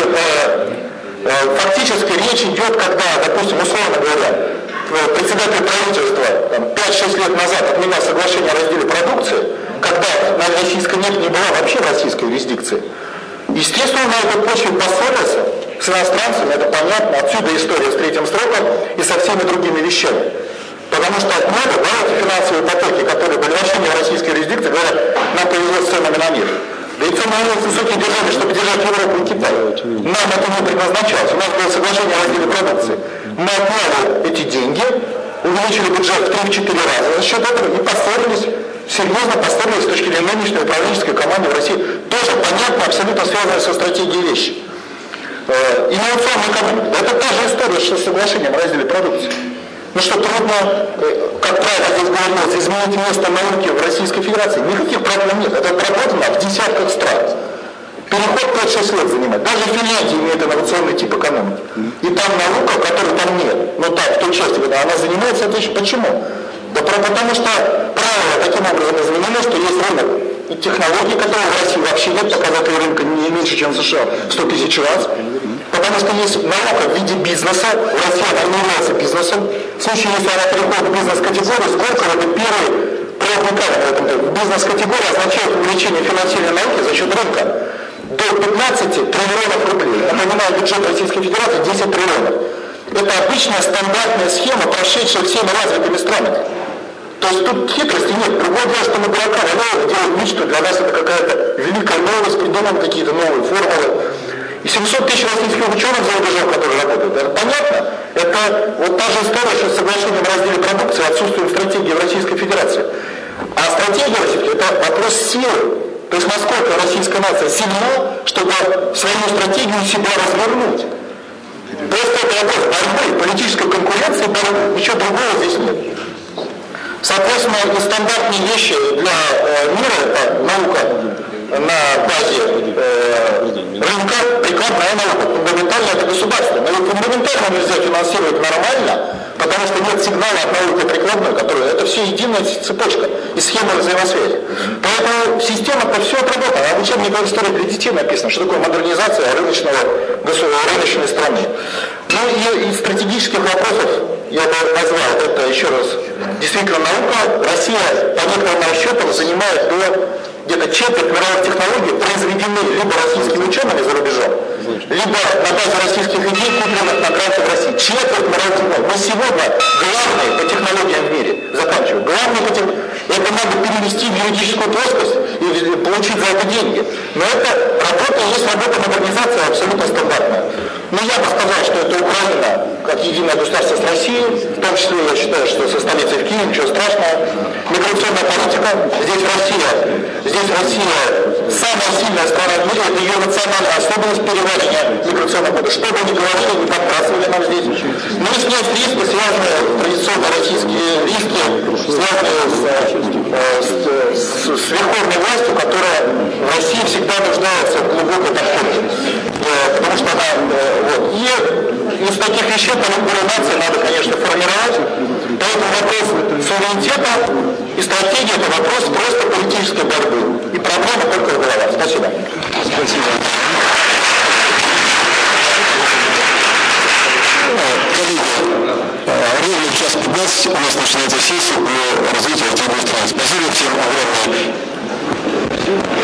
фактически речь идет, когда, допустим, условно говоря, председатель правительства 5-6 лет назад отменял соглашение о разделе продукции, когда на российской нефти не была вообще российской юрисдикции. Естественно, на этой почве поссорился с иностранцами, это понятно, отсюда история с третьим сроком и со всеми другими вещами. Потому что отмена, эти финансовые потоки, которые были вообще не в российской юрисдикции, говорят, нам повезло с ценами на мир. Да и цены на высокие держали, чтобы держать Европу и Китай. Нам это не предназначалось. У нас было соглашение о разделе продукции. Мы отняли эти деньги, увеличили бюджет в 3-4 раза за счет этого и поссорились, серьезно поссорились с точки зрения нынешней управленческой команды в России. Тоже понятно, абсолютно связанные со стратегией вещи. Инновационная экономика. Это та же история, что с соглашением о разделе продукции. Ну что, трудно, как правило здесь говорилось, изменить место науки в Российской Федерации? Никаких проблем нет. Это проработано в десятках стран. Переход 5-6 лет занимает. Даже Финляндия имеет инновационный тип экономики. И там наука, которой там нет. Но там, в той части, когда она занимается, это еще почему? Да потому что правила таким образом изменены, что есть рынок. И технологии, которые в России вообще нет, показатели рынка не меньше, чем в США, 100 тысяч раз. Потому что есть наука в виде бизнеса, в России она не является бизнесом. В случае, если она переходит в бизнес-категорию, Сколково это первый преобладание в этом. Бизнес-категория означает увеличение финансирования науки за счет рынка до 15 триллионов рублей. Напоминаю, бюджет Российской Федерации 10 триллионов. Это обычная стандартная схема, прошедшая всеми развитыми странами. То есть тут хитрости нет. Другое дело, что мы дурака делаем вид, что для нас это какая-то великая новость, придумаем какие-то новые формулы. И 700 тысяч российских ученых за рубежом, которые работают. Это понятно? Это вот та же история, что с соглашением о разделе продукции отсутствует стратегии в Российской Федерации. А стратегия Российской – это вопрос силы. То есть насколько российская нация сильна, чтобы свою стратегию себя развернуть. Просто это вопрос борьбы, политической конкуренции, ничего другого здесь нет. Соответственно, стандартные вещи для мира – это наука на базе рынка, прикладная наука. Фундаментально это государство. Но и фундаментально нельзя финансировать нормально, потому что нет сигнала от науки прикладной, которая это все единая цепочка и схема взаимосвязи. Поэтому система-то все отработана. А в учебниках истории для детей написано, что такое модернизация рыночной страны. Ну и из стратегических вопросов я бы назвал это еще раз. Действительно, наука, Россия по некоторым расчетам занимает до где-то четверть мировых технологий произведены либо российскими учеными за рубежом, либо на базе российских идей, купленных на гранте в России. Четверть мировых технологий. Мы сегодня главные по технологиям в мире, заканчиваю, главные по технологиям. Это надо перевести в юридическую плоскость и получить за это деньги. Но это работа, есть работа модернизации абсолютно стандартная. Но я бы сказал, что это Украина, как единое государство с Россией, в том числе я считаю, что со столицей в Киеве, ничего страшного. Миграционная политика, здесь Россия самая сильная страна в мире, это ее национальная особенность переваривания миграционного года. Что бы ни говорили, не подбрасывали нам здесь. Но есть риски, связанные, традиционно российские риски, связанные с верховной властью, которая в России всегда нуждается в глубокой подпорке. Потому что она... И из таких вещей политбюро нации надо, конечно, формировать. Поэтому вопрос суверенитета и стратегии – это вопрос просто политической борьбы. И проблема только в головах. Спасибо. Спасибо. Коллеги, ровно в час 15 у нас начинается сессия по развитию автомобильной страны. Спасибо всем огромное.